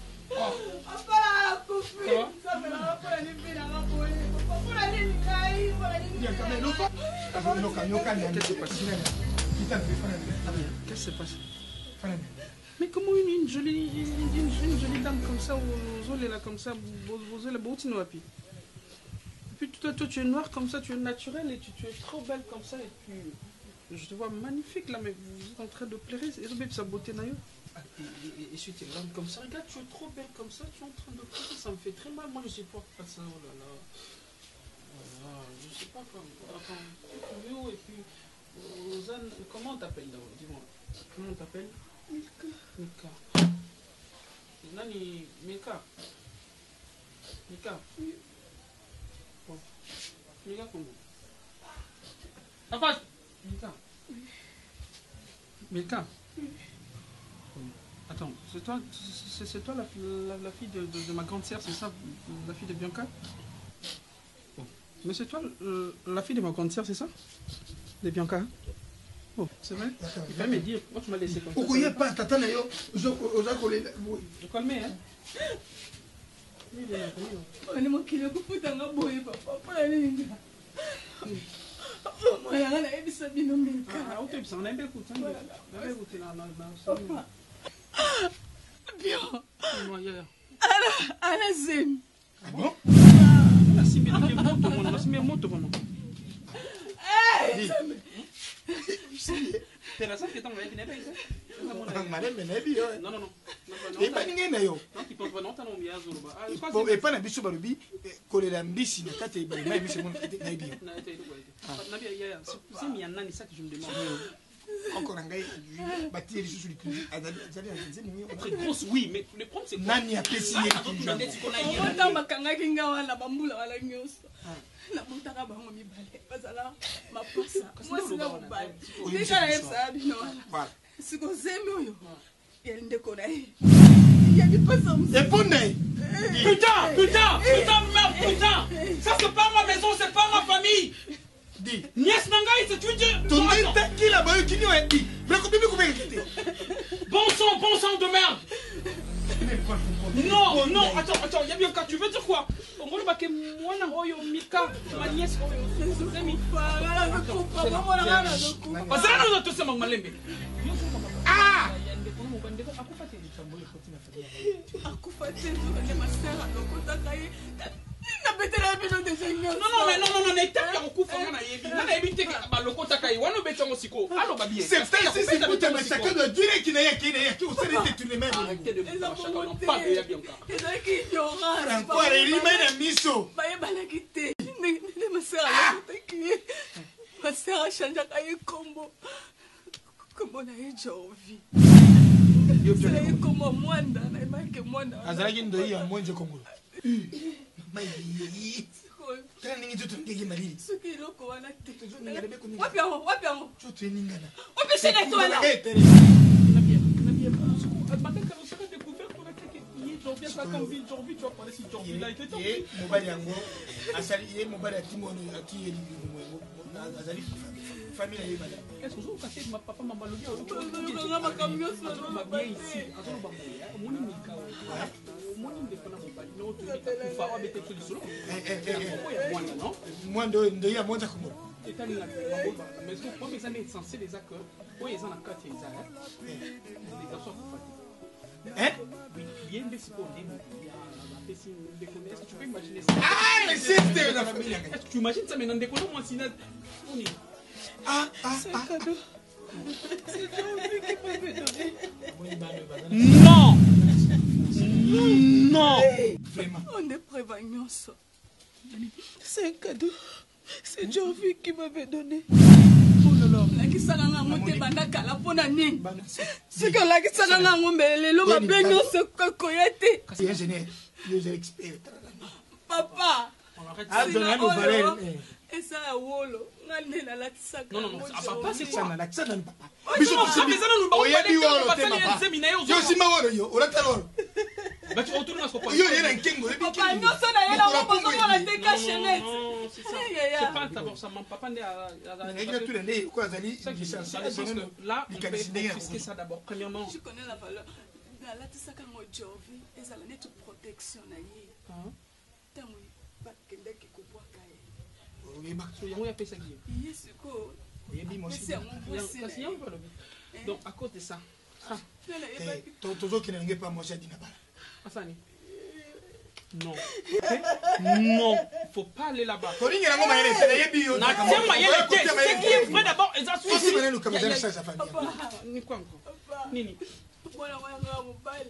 Qu'est-ce qui se passe? Mais comment une jolie dame comme ça, aux là comme ça, aux là, et puis toi tu es noire comme ça, tu es naturelle et tu es trop belle comme ça, et puis je te vois magnifique là, mais vous êtes en train de pleurer, et sa beauté naïo. Et si tu es grande comme ça, regarde, tu es trop belle comme ça, tu es en train de pleurer, ça me fait très mal, moi je supporte pas ça, oh là là. Je sais pas comment, et puis, Rosanne, comment on t'appelle là, dis-moi, comment on t'appelle? Mika. Nani Mika? Mika? Bon. Mika comment? Papa! Mika. Mika. Attends, c'est toi la fille de ma grande sœur, c'est ça? La fille de Bianca? Bon. Mais c'est toi la fille de ma grande sœur, c'est ça? De Bianca? Oh, c'est vrai? Il va me dire, moi tu m'as laissé comme ça. Pourquoi il n'y a pas tata nayo? Je calme, hein? On est manqué de couper dans la boue, papa. Pas la ligne. Moi, il y a un ami qui s'est mis dans le cas. Ah, ok, ça on a bien écouté. On a écouté là. Bien. À la zone. Ah bon? Merci, mais monte, maman. Hey! C'est la seule qui est en train de me dire. Non, non, non. Et pas n'importe nayo. Non, qui pense pas non, t'as non bien zolo. Bon, et pas na biso balubi, kolela mbisi na kate ba mai mbisi mon na ibi. Nabi ya, c'est mi yanani ça que je me demande. Encore un gars, bâtir les sous les cuisines. Très grosse, oui, mais le problème c'est quoi? Nani a pessillé qui joue. On t'a makanga kinga wala bambula wala nyoso. La montaka bango mibale. Bazala mapasa. Moi c'est là mobile. Déjà ça bino wala. Siko zemi oyo. Ya ndeko na ye. Ya dipasa musa. Répondez. Putain, merde, putain. Ça c'est pas ma maison, c'est pas ma famille. Dis. Nièce Nangaï, c'est tu dis. Ton tête qui là-bas, qui nous a dit. Bon sang de merde. Non, non, attends, Yabioka, tu veux dire quoi? On va le baquer moi, Mika, ma nièce. Ah! azalaki ndoi ya mwenje kongolo tala ningi tu tungeki malili soki eloko wana te wapi yango tu tuningana wapi sene to wana mobali yango asali ye mobali atimono atiyeli azali famille na ye bana est-ce que vous cassez ma papa mama lobi on ma camion sur le bien ici moni mika moni ndefana mobali no to kufa wa bete solution moi ndo ya monza ko etali na mabomba mais ce que ça est censé les accords oui ils en a quatre ils ont les garçons oui bien des problèmes est-ce que tu peux imaginer ça? Ah, mais c'est la famille. Est-ce que tu imagines ça maintenant décollons moi sinon on est c'est un cadeau. C'est Jovi qui m'avait donné. Non. Non. Vraiment. On est prévenus ça. C'est un cadeau. C'est Jovi qui m'avait donné. lakisaka ngango te bandakala mpo na nini soki olakisaka ngango mbele lelo mabe nyonso kokoya te papa eza ya wolo nga nde nalatisaka yosima wolo yo olatala wolo yo yena nkengo papa nyonso na ye nango bozomona te cachenete là, on peut confisquer ça d'abord. Premièrement, je connais la valeur. Nalatisaka ngo Jovi ezala neti protection na ye. Tango bakendaki kobwaka ye. Yesiko. Donc à cause de ça. Toujours qui n'engage pas manger dinaba. Asani. Non. Non, faut pas aller là-bas. Ce qui est vrai d'abord, ils Nini. Voilà, on mobile.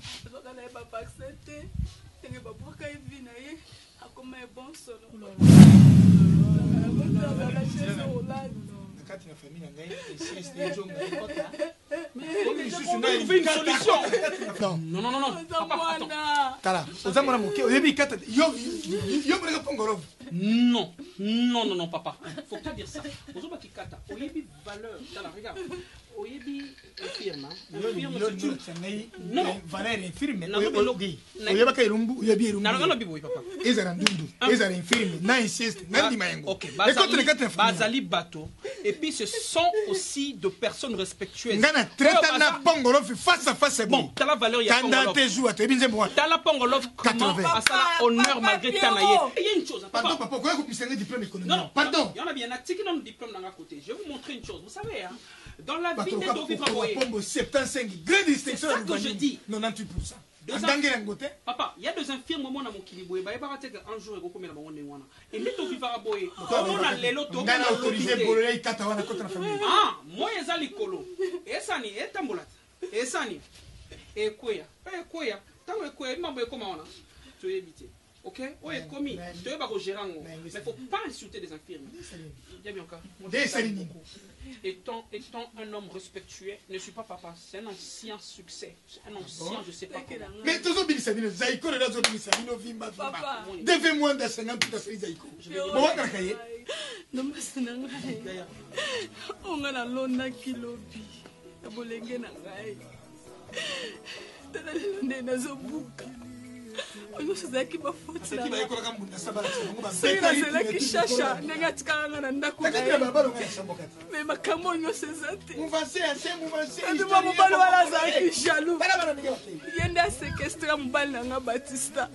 kati na famille na ngai une solution. Non non non non. Tala, ozamona moke oyebi kata yo mona pongolo. Non. Non non non papa. Faut pas dire ça. Ozoba kikata. Oyebi valeur. Tala regarde. Oyebi firme. Non, valeur firme. Oyeba ka irumbu, oyebi irumbu. Na ngalo bibo papa. Ezara ndundu, ezara infirme, na insiste, na ndima yango. OK, bazali bateau. Et puis ce sont aussi de personnes respectueuses. Ngana traite na pongolo face à face bon. T'as la valeur ya pongolo. Kanda te joue, tu ebinze moi. T'as la pongolo comment à ça honneur malgré tanaye. Il y a une chose. Pardon papa, pourquoi vous puissiez diplôme économique? Pardon. Il y en a bien un article dans le diplôme dans à côté. Je vais vous montrer une chose. Vous savez hein, dans la vie de vivre à Boye. 75 grande distinction. C'est ça que je dis. 98%. Papa, il y a deux infirmes au monde à mon kilibo. Il va y avoir un jour et vous commettez la bonne wana. Et mettez au vivre à Boye. On a les lotos. On a autorisé Bololei Katawana contre la famille. Ah, moi ils ont les colos. Et ça ni, et tambolat. Et ça ni. Et quoi? Et quoi? Tant que quoi, il m'a envoyé comment on a. Tu es évité. Ok? Ouais, commis. Tu es pas au gérant. Mais il ne faut pas insulter les infirmes. Il y a bien encore. Étant un homme respectueux, ne suis pas papa. C'est un ancien succès. C'est un ancien, je sais pas comment. Mais tous les Sabino, Zaïko, les autres Sabino, Vimba, devez-moi de 50 tout à fait Zaïko. Bon, on va cahier. Non, mais c'est un gars. On a la lona kilobi. La bolenge na gai. Tala nazo buka. oyo sezalaki bafaute soki nazelaki shasha ndenge atikanga na ndako na ye me makambo nyonso eza te andima mobali wana azalaki jalou ye nde asekestra mobali na nga Batista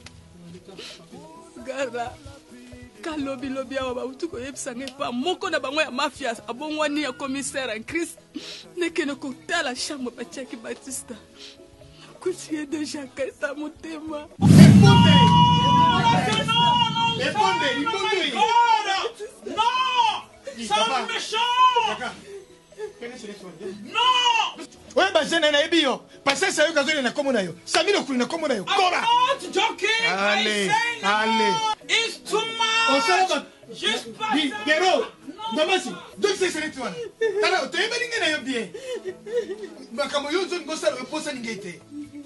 gara kalobi awa bauti koyebisanga epa moko na bango ya mafia abongwani ya commissaire en Christ nekende kotala chambre batiaki Batista kuti ye deja kaisa motema Ouais, bah, j'ai un bio. Parce que c'est eux qui ont une commune. Samy le couille, commune. Allez, allez. It's too much. On s'en va. Juste pas. Guéro. Damasi. Donc c'est toi. Tala, tu es bien bien. Ma camoyo zone bossa repose à n'ingété.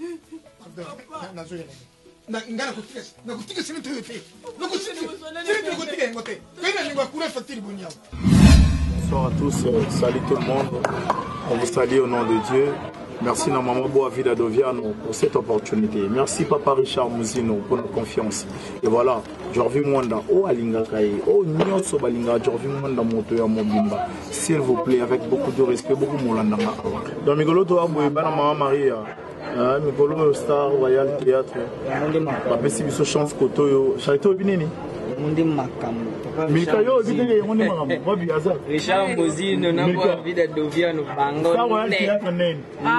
Ngana kutika. Na kutika c'est toi fait. Na kutika. C'est toi kutika ngote. Quand on va courir facile bonia. Bonsoir à tous, salut tout le monde. On vous salue au nom de Dieu. Merci à Maman Boavida Doviano pour cette opportunité. Merci Papa Richard Mouzino pour notre confiance. Et voilà, Jorvi Mwanda, oh Alinga Kaye, oh Nyoso Balinga, Jorvi Mwanda Moto ya Mobimba. S'il vous plaît, avec beaucoup de respect, beaucoup de Moulanda. Dans Migolo Toa Bouébana Maman Maria, Migolo Star Royal Théâtre, Papa Sibiso Chance Kotoyo, Charité Obinini. Mikayo bitenge ngone mama babi aza Richard Mbozino na kwa vida Doviano bango ne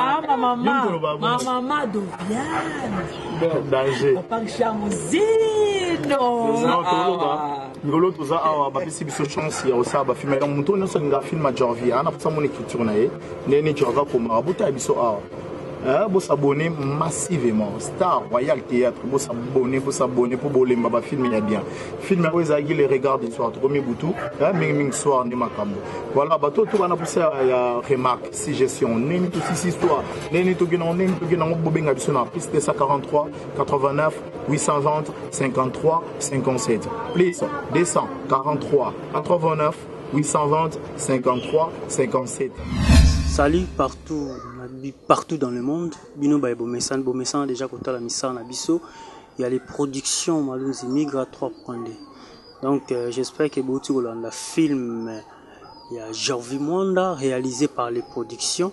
mama Doviano danger Papa Richard Mbozino ngolo toza awa bapesi biso chance ya osaba filme ya muto nyonso nga film Jorvi ana pesa mon écriture na ye ndeni Jorva koma buta biso awa. Vous s'abonnez massivement. Star Royal Théâtre, vous s'abonnez pour bolemba ba film ya bien. Film vous avez les regards du soir, comme Boutou, ming soir de Makambo. Voilà, bateau tout va pousser à remarque, suggestion, neni tout six histoires, neni tout gina bobenga bisona, plus 243 89 820 53 57. Plus 243 89 820 53 57. Salut partout dans le monde. Bino ba Bomesan déjà côté la missa na biso. Il y a les productions Malunzi Migra 3.D. Donc j'espère que Bouti Rolanda film il y a Jorvi Mwanda réalisé par les productions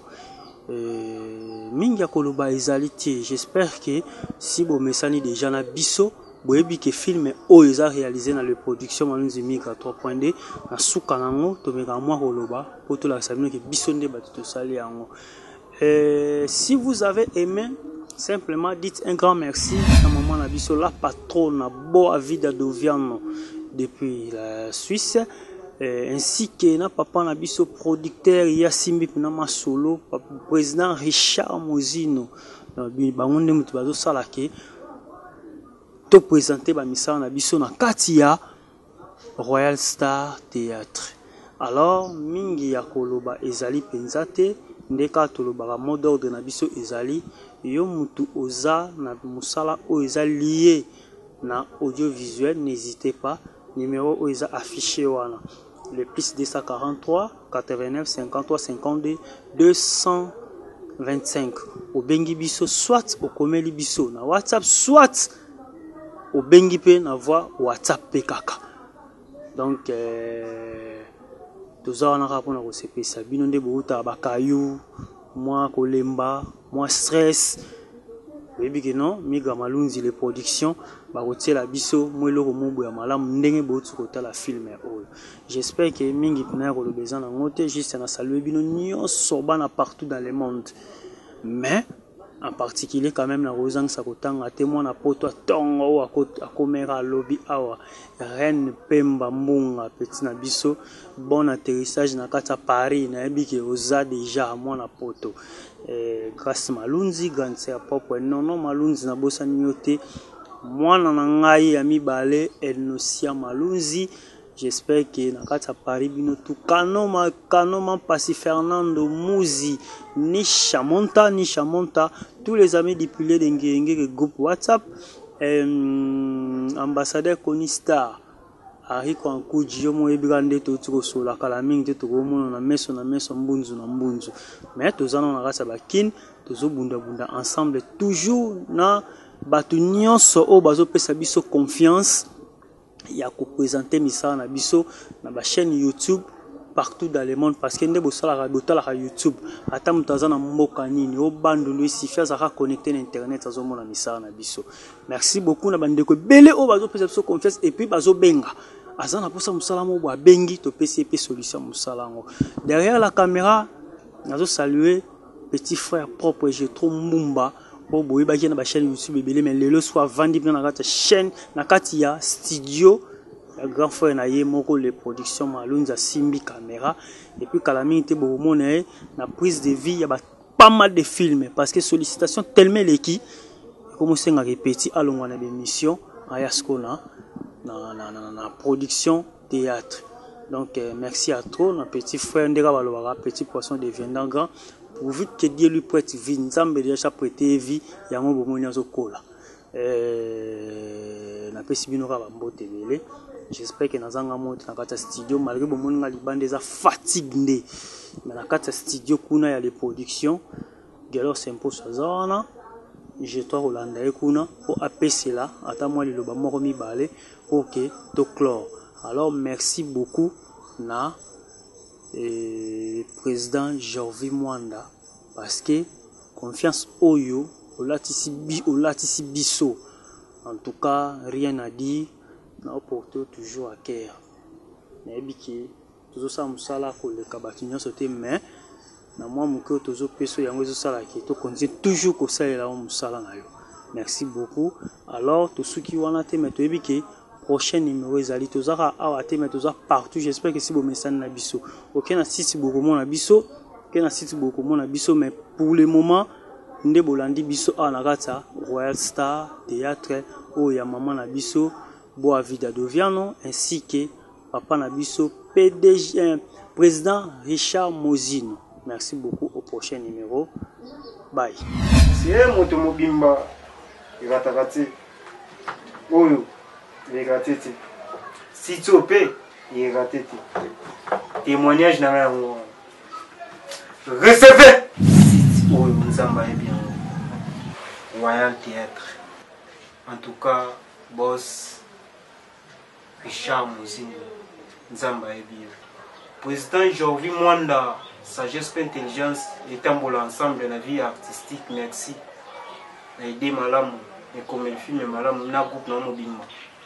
Minga Koloba Ezaliti. J'espère que si Bomesani déjà na biso boyebi ke film oyo réalisé dans les productions Malunzi Migra 3.D na suka nango tomeka mwa koloba po to la sabino ke biso nde batuto sali yango. Si vous avez aimé, simplement dites un grand merci à maman Nabiso, la patronne Boavida Doviano depuis la Suisse, ainsi que na papa Nabiso, producteur Yassimbi Pinama Solo, président Richard Mozino, bangonde mutubazo salake, to présenter bamisa Nabiso na Katia Royal Star Théâtre. Alors mingi ya koloba ezali penzate ndeka tolobaka mot d'ordre na biso ezali yo mutu oza na musala o ezali lié na audiovisuel, n'hésitez pas, numéro o eza affiché wana le plus 243 89 53 52 225 obengi biso soit okomeli biso na WhatsApp soit obengi pe na voix WhatsApp pe kaka. Donc tout ça on a rapport à ce que ça bino nde bouta bakayu moi kolemba moi stress baby que non Migra Malunzi les productions ba la biso mwelo mobo ya malamu ndenge boutu kota la film oyo. J'espère que mingi pina ko le besoin na ngote juste na saluer bino nyonso bana partout dans le monde, mais en particulier quand même na Rosang Sakotanga témoin na poto tongo a komera lobby awa Reine Pemba Mbunga petit na biso bon atterrissage na kata Paris na ebiki oza déjà moi na poto grâce Malunzi grande sœur papa non Malunzi na bosa nyote mwana na ngai ya mibale Enosia Malunzi. J'espère que na kata Paris bino tout kanoma Pasi Fernando Mouzi Nisha Monta tous les amis du pilier d'Engenge groupe WhatsApp ambassadeur Konistar Ariko Ankuji yo mo ebrande to tiko so la kala mingi to ko mono na meso mbunzu mais tozana na kasa bakin tozo bunda ensemble toujours na bato nyonso o bazopesa biso confiance ya ko présenter misala na biso na ba chaîne YouTube partout dans le monde parce que nde bosalaka botalaka YouTube ata moto aza na mboka nini o bandulu esifi azaka connecté na internet azomona misala na biso. Merci beaucoup na bandeko ebele o bazopesa biso confiance et puis bazobenga aza na posa mosala mo babengi topesi epe solution mosala ngo. Derrière la caméra nazo saluer petit frère propre Jetro Mbumba po boye ba na ba chaîne YouTube ebele mais lelo soit vandi bien na kati chaîne na kati ya studio le grand frère na ye moko les productions Malunza Simbi caméra et puis Kalami te bomone na prise de vie ya pas mal de films parce que sollicitation tellement l'équipe comme c'est nga répéter alongwa na émission ayasko na production théâtre. Donc merci à toi notre petit frère ndeka balobaka petit poisson deviendant grand pourvu que Dieu lui prête vie nzambe déjà prêté vie yango bomoni azokola na pesi bino ka bambote bele. J'espère que nazanga monte na kata studio malgré bomoni nga libande za fatigue ndé mais na kata studio kuna ya les productions gelo s'impose zona je dois Rolanda kuna pour appeler là ata moi liloba moko mibale OK to clore. Alors merci beaucoup na président Jorvi Mwanda parce que confiance oyo olatisi biso en tout cas rien à dire na porté toujours à cœur na ebiki toujours ça musala ko le kabatinyo sauté mais na moi muko toujours peso yango zo sala ki to continue toujours ko salela musala na yo. Merci beaucoup. Alors tout ceux qui wana te meto ebiki prochain numéro ezali tozaka awa te meto za partout. J'espère que si bo message na biso OK na site beaucoup na biso OK na site beaucoup na biso mais pour le moment nde bolandi biso a na kata Royal Star Théâtre o ya maman na biso Boa Vida Doviano ainsi que papa Nabiso PDG président Richard Mozino. Merci beaucoup au prochain numéro. Bye. C'est moto mobimba iratakati oyo iratatiti si topé iratatiti témoignage na yango recevez oyo nzamba est bien Royal Théâtre en tout cas boss Richard Mozino, Nzamba Ebir. Président Jorvi Mwanda, sagesse et intelligence, et tambour ensemble de la vie artistique, merci. Aidé Malam, et comme le film Malam, na groupe na mobima.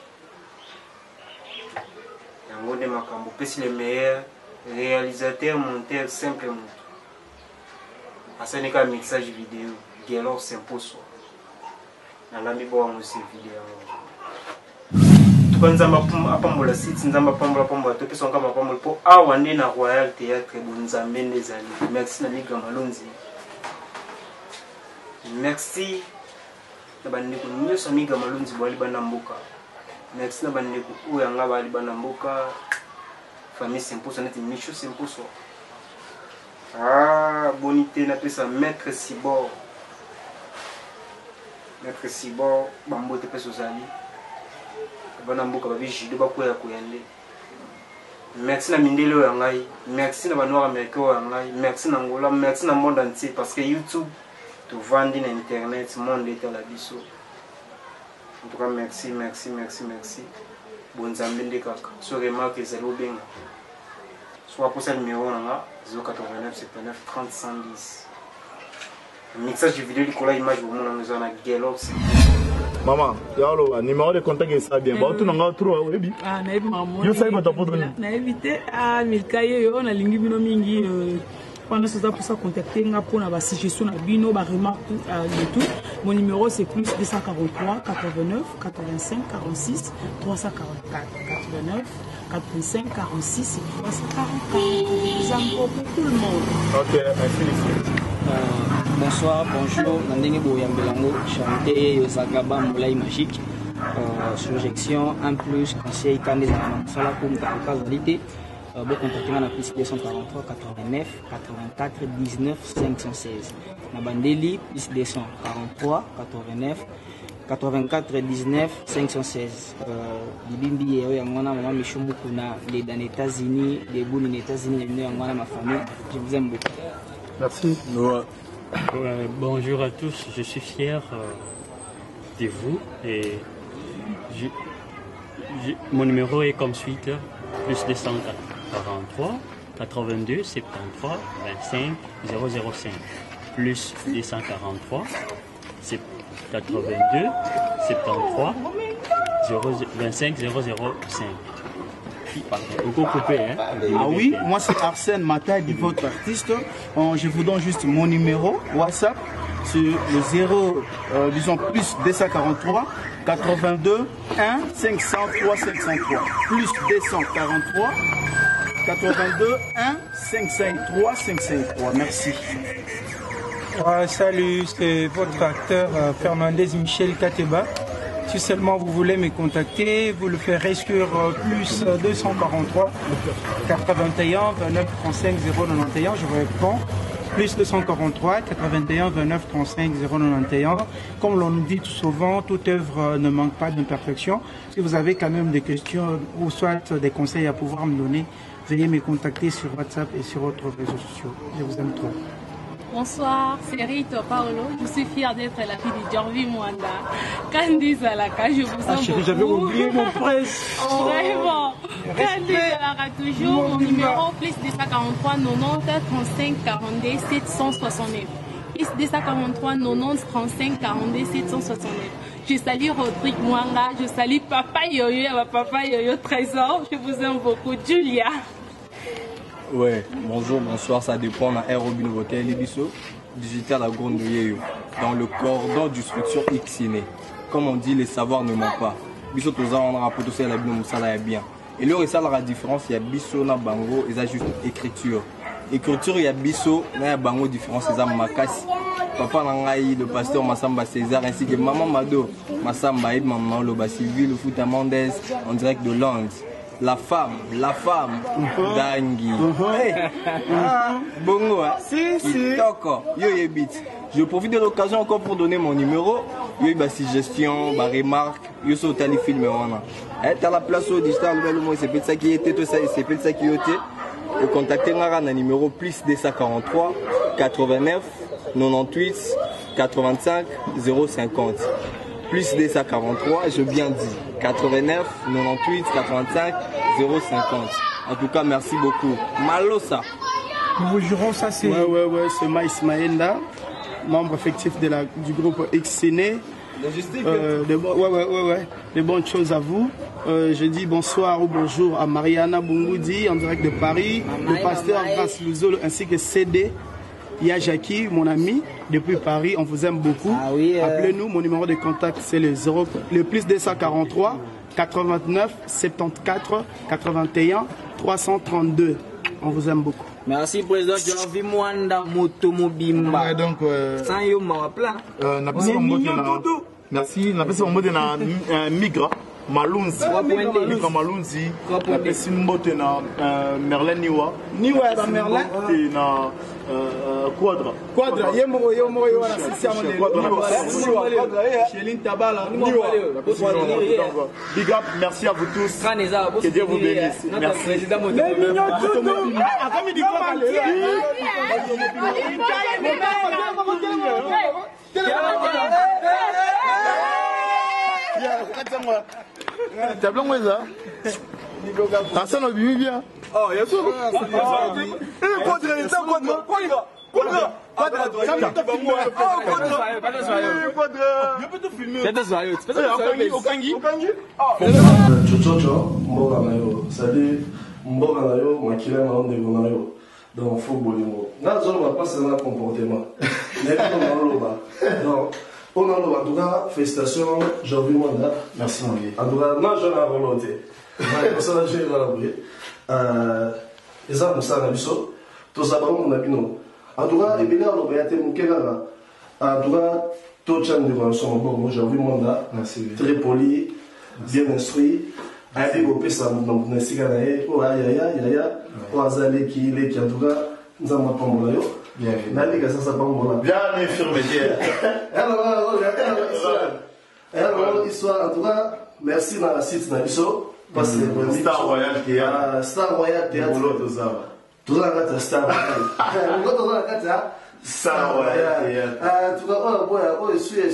Yango de Makambo, c'est le meilleur réalisateur, monteur, simplement. Aseneka mixage vidéo, Gelor s'impose. Nalami boa musique vidéo. Nzamba apambola site nzamba apambola to pesa ngamba apambola po awa nde na Royal Théâtre bonzambe ndezali. Merci na Miga Malonzi. Merci na bandeko nyonso Miga Malonzi bali bana mboka. Merci na bandeko oyo nga bali bana mboka. Famille s'impose na Micho s'impose. Ah bonité na pesa Maître Sibor. Maître Sibor bambote pesa ozali. Banamboka babi jido bakoya koyande. Merci na mindelo ya ngai, merci na banoir américain ya ngai, merci na Angola, merci na monde entier parce que YouTube to vendre na internet monde est la biso. En tout cas merci. Bonzambe ndekaka. So remarque zelo benga. Soit pour ça numéro nga 089 79 30 110. Mixage vidéo likola image au monde nous na Gelox. Maman, yalo numéro de contact est ça bien. Bon, tu n'as pas trop webi. Ah, na ebi maman. Yo sai bata podo ni. Na éviter ah milkaye yo na lingi bino mingi pendant ce temps pour ça contacter nga pour na ba suggestion na bino ba remarque et tout. Mon numéro c'est plus 243 89 85 46 344 89 85 46 344. Zambo pour tout le monde. OK, merci. Bonsoir, bonjour, Nandenge Boyambelango, chanté Yosagaba Moulay Magique, surjection, en plus, conseil, Kandé Sala Koum Kapuka Zalité, vous contactez la plus 243 89 84 19 516. Nabandeli plus 243 89 84 19 516. Libimbi et Yangwana, maman Michou Mukuna, les dans les États-Unis, les boules les États-Unis, les Yangwana, ma famille, je vous aime beaucoup. Merci. Bonjour à tous, je suis fier contactez-vous et mon numéro est comme suite, plus 243 82 73 25 005, plus 243 82 73 25 005. Ah oui, moi c'est Arsène Mataille, votre artiste. Je vous donne juste mon numéro WhatsApp sur le 0, disons plus 243 82 1 503 503 plus 243 82 1 553 553. Merci. Salut, c'est votre acteur Fernandez Michel Kateba. Si seulement vous voulez me contacter, vous le ferez sur plus 243 81 29 35 091. Je vous réponds. Plus 243 81 29 35 091. Comme l'on dit tout souvent, toute œuvre ne manque pas d'imperfection. Si vous avez quand même des questions ou soit des conseils à pouvoir me donner, veuillez me contacter sur WhatsApp et sur autres réseaux sociaux. Je vous aime trop. Bonsoir, c'est Rito Paolo. Je suis fière d'être la fille de Jorvi Mwanda. Candy Zalaka, je vous aime beaucoup. J'avais oublié mon prince. Vraiment. Candy Zalaka, toujours. Mon numéro, plus 243 90 35 42 769. Plus 243 90 35 42 769. Je salue Rodrigue Mwanga. Je salue Papa Yoyo, Papa Yoyo Trésor. Je vous aime beaucoup. Julia. Ouais, bonjour, bonsoir, ça dépend de la Robin Hotel Libiso, digital à Grande Yeyo, dans le cordon du structure Xine. Comme on dit, les savoirs ne mentent pas. Biso toza on a rapporté ça la bino musala bien. Et là ça la différence, il y a biso na bango, et ça juste écriture. Écriture il y a biso na bango différence c'est makasi. Papa Nangaï, le pasteur Massamba César ainsi que maman Mado, Massamba et maman Loba Sylvie, le foot Amandès en direct de Londres. La femme, Dangui. Bongo, Kitoko, yo yebit. Je profite de l'occasion encore pour donner mon numéro. Yo ba suggestion, ba remarque, yo so tali film wana. T'as la place au digital, le mot c'est peut-être ça qui était tout ça, c'est peut-être ça qui était. Vous contactez Nara na numéro plus 243 89 98 85 050. Plus 243, je bien dit. 89 98 85 050. En tout cas, merci beaucoup. Malosa. Nous vous jurons, ça c'est. Ouais, c'est Maïs Maenda, membre effectif du groupe Xine. Des bonnes choses à vous. Je dis bonsoir ou bonjour à Mariana Bungoudi en direct de Paris, le pasteur Grace Luzolo ainsi que CD. Il y a Jackie, mon ami, depuis Paris, on vous aime beaucoup. Appelez-nous, mon numéro de contact c'est le plus 243 89 74 81 332. On vous aime beaucoup. Merci président Jorvi Mwanda Moto Mobimba. Donc sans yo mapla. Merci, na pesa mbote na migra Malunzi. Migra Malunzi. Na pesa mbote na Merlin Niwa. Niwa na Merlin et na Quadra. Yemo wana sisi amone. Chéline Tabala. Big up, merci à vous tous. Que Dieu vous bénisse. Merci. T'as blanc ou ça? T'as ça, on vit bien. Oh, il y a tout. Salut, mboka na yo, makila na ndeko na yo. Donc faut bolingo. Na zone va pas c'est un comportement. Mais comme on va. Donc on a en tout cas félicitations, Jorvi Mwanda. Merci mon gars. En tout cas, non je n'ai volonté. Ouais, ça là j'ai la briller. Exemple ça na biso. To sabon na bino. En tout cas, et bien là on va être mukela. En tout cas, tout chan de son bon Jorvi Mwanda. Merci. Très poli, bien instruit. Aïe bopé ça donc na siganae ko ya ko azali ki le ki en tout cas nzamba pambola yo bien nali ka sasa pambola bien infirmé alors histoire en tout cas merci na site na biso parce que Star Royal qui a Star Royal théâtre tout ça ngata Star Royal ngata Star Royal Théâtre. Ah, tu vas oh, je suis.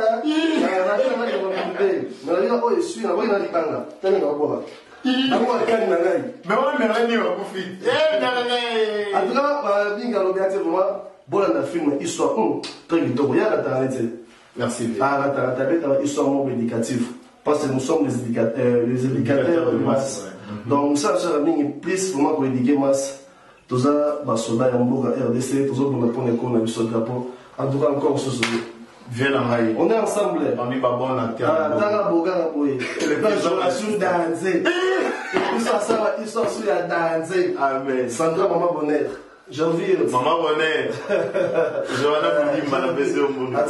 Merci. Parce que nous sommes les éducateurs de masse. Donc, ça, plus vraiment pour éduquer masse. Tout ça, soldats en RDC, tout ça pour le point de qu'on a eu ce drapeau. En tout cas, encore ce soir. On est ensemble. On est pas bon à terre. Ils sont sur la danse. Amen. Sandra, maman bonheur. J'ai envie. Maman bonheur. Johanna vous dit mal baisé au monde.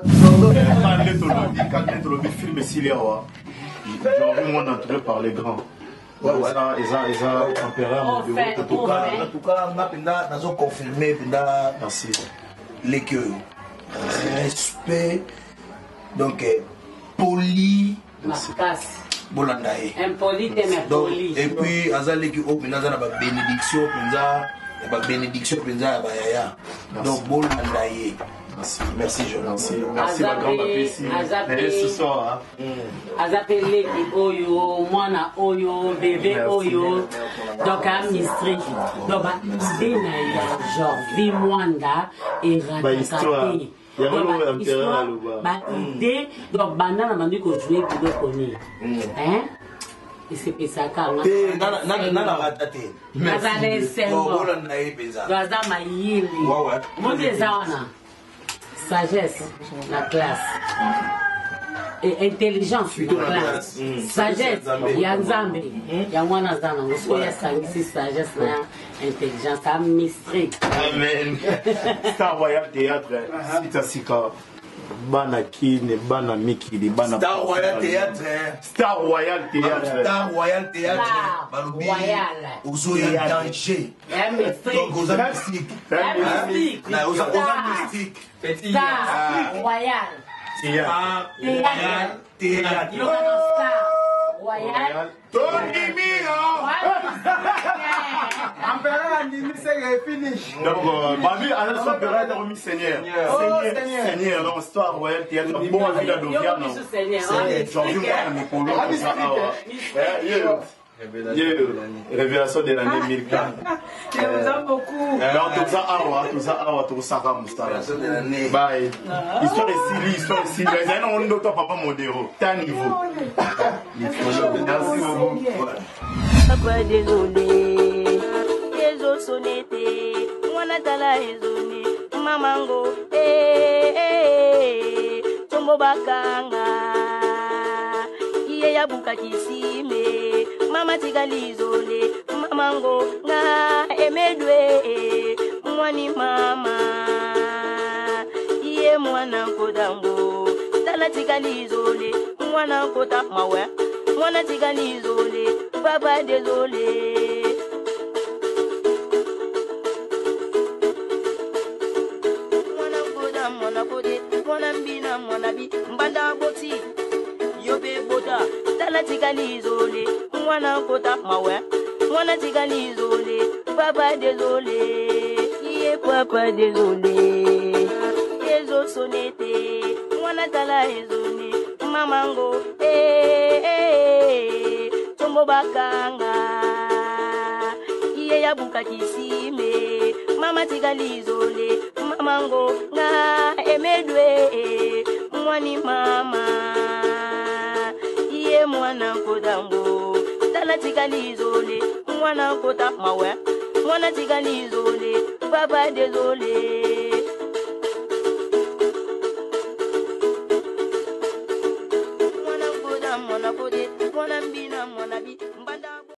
Quand le film est si j'ai envie moi d'entrer par les grands. Ouais, ils ont tempéré en tout cas, nous avons confirmé l'écueil. Respect, donc poli, impoli, et puis azali qui open azana ba bénédiction penza ba yaya. Donc bolandaye. Merci Jonas. Merci ma grande appétit. Ce soir. Azapele oyo, mwana oyo, bébé oyo. Donc à Mistri. Donc idée na ya genre vimwanda et raconter. Idée donc banana mandi ko jouer pour connaître. Hein? Et c'est ça quand nana ratate. Nazale sembo. Bolandaye penza. Gaza mayili. Mon desawana. Sagesse, la classe. Et intelligence, la classe. Sagesse, il y a Nzambe. Il y a Mwana Zana. Il y a sagesse, intelligence, amistri. Amen. Star Royal Théâtre, Sitasika. Bana Kine, Bana Mikili, Bana. Star Royal Théâtre. Star Royal Théâtre. Star Royal Théâtre. Royal. Ozoya danger. Donc aux mystiques. Aux mystiques. Star Royal. Théâtre. Royal. Tony Miro. Empereur Andimi, c'est finish. Donc, Babi, à la soirée, il a remis Seigneur. Seigneur, donc, Star Royal Théâtre. Bon, il a donné un nom. Jean-Luc, révélation de l'année 1004. Je vous aime beaucoup. Alors, tout ça, tout ça, bye. Histoire de Sylvie, il y a un autre papa modéro. T'as un niveau. Merci beaucoup. Papa, désolé. Ezo sonete. Mwana tala ezone. Mamango. Chombo bakanga. Iye ya buka kisime. Mama tigalizole. Mamango nga emedwe. Mwani mama. Iye mwana kodango. Tala tigalizole. Mwana kota mawe. Mwana tigalizole. Papa désolé. Mwana kode. Mwana mbina mwana bi. Mbanda boti. Yobe bota. Tala tigalizole. Mwana kota mawe. Mwana tigalizole. Papa désolé. Iye papa désolé. Ezo sonete. Mwana tala ezone. Mamango. Chombo bakanga. Iye ya buka kisime. Mama tigalizole. Mamango nga emedwe. Mwani mama. Iye mwana kodango. Tala tigalizole. Mwana kota mawe. Mwana tigalizole. Papa désolé.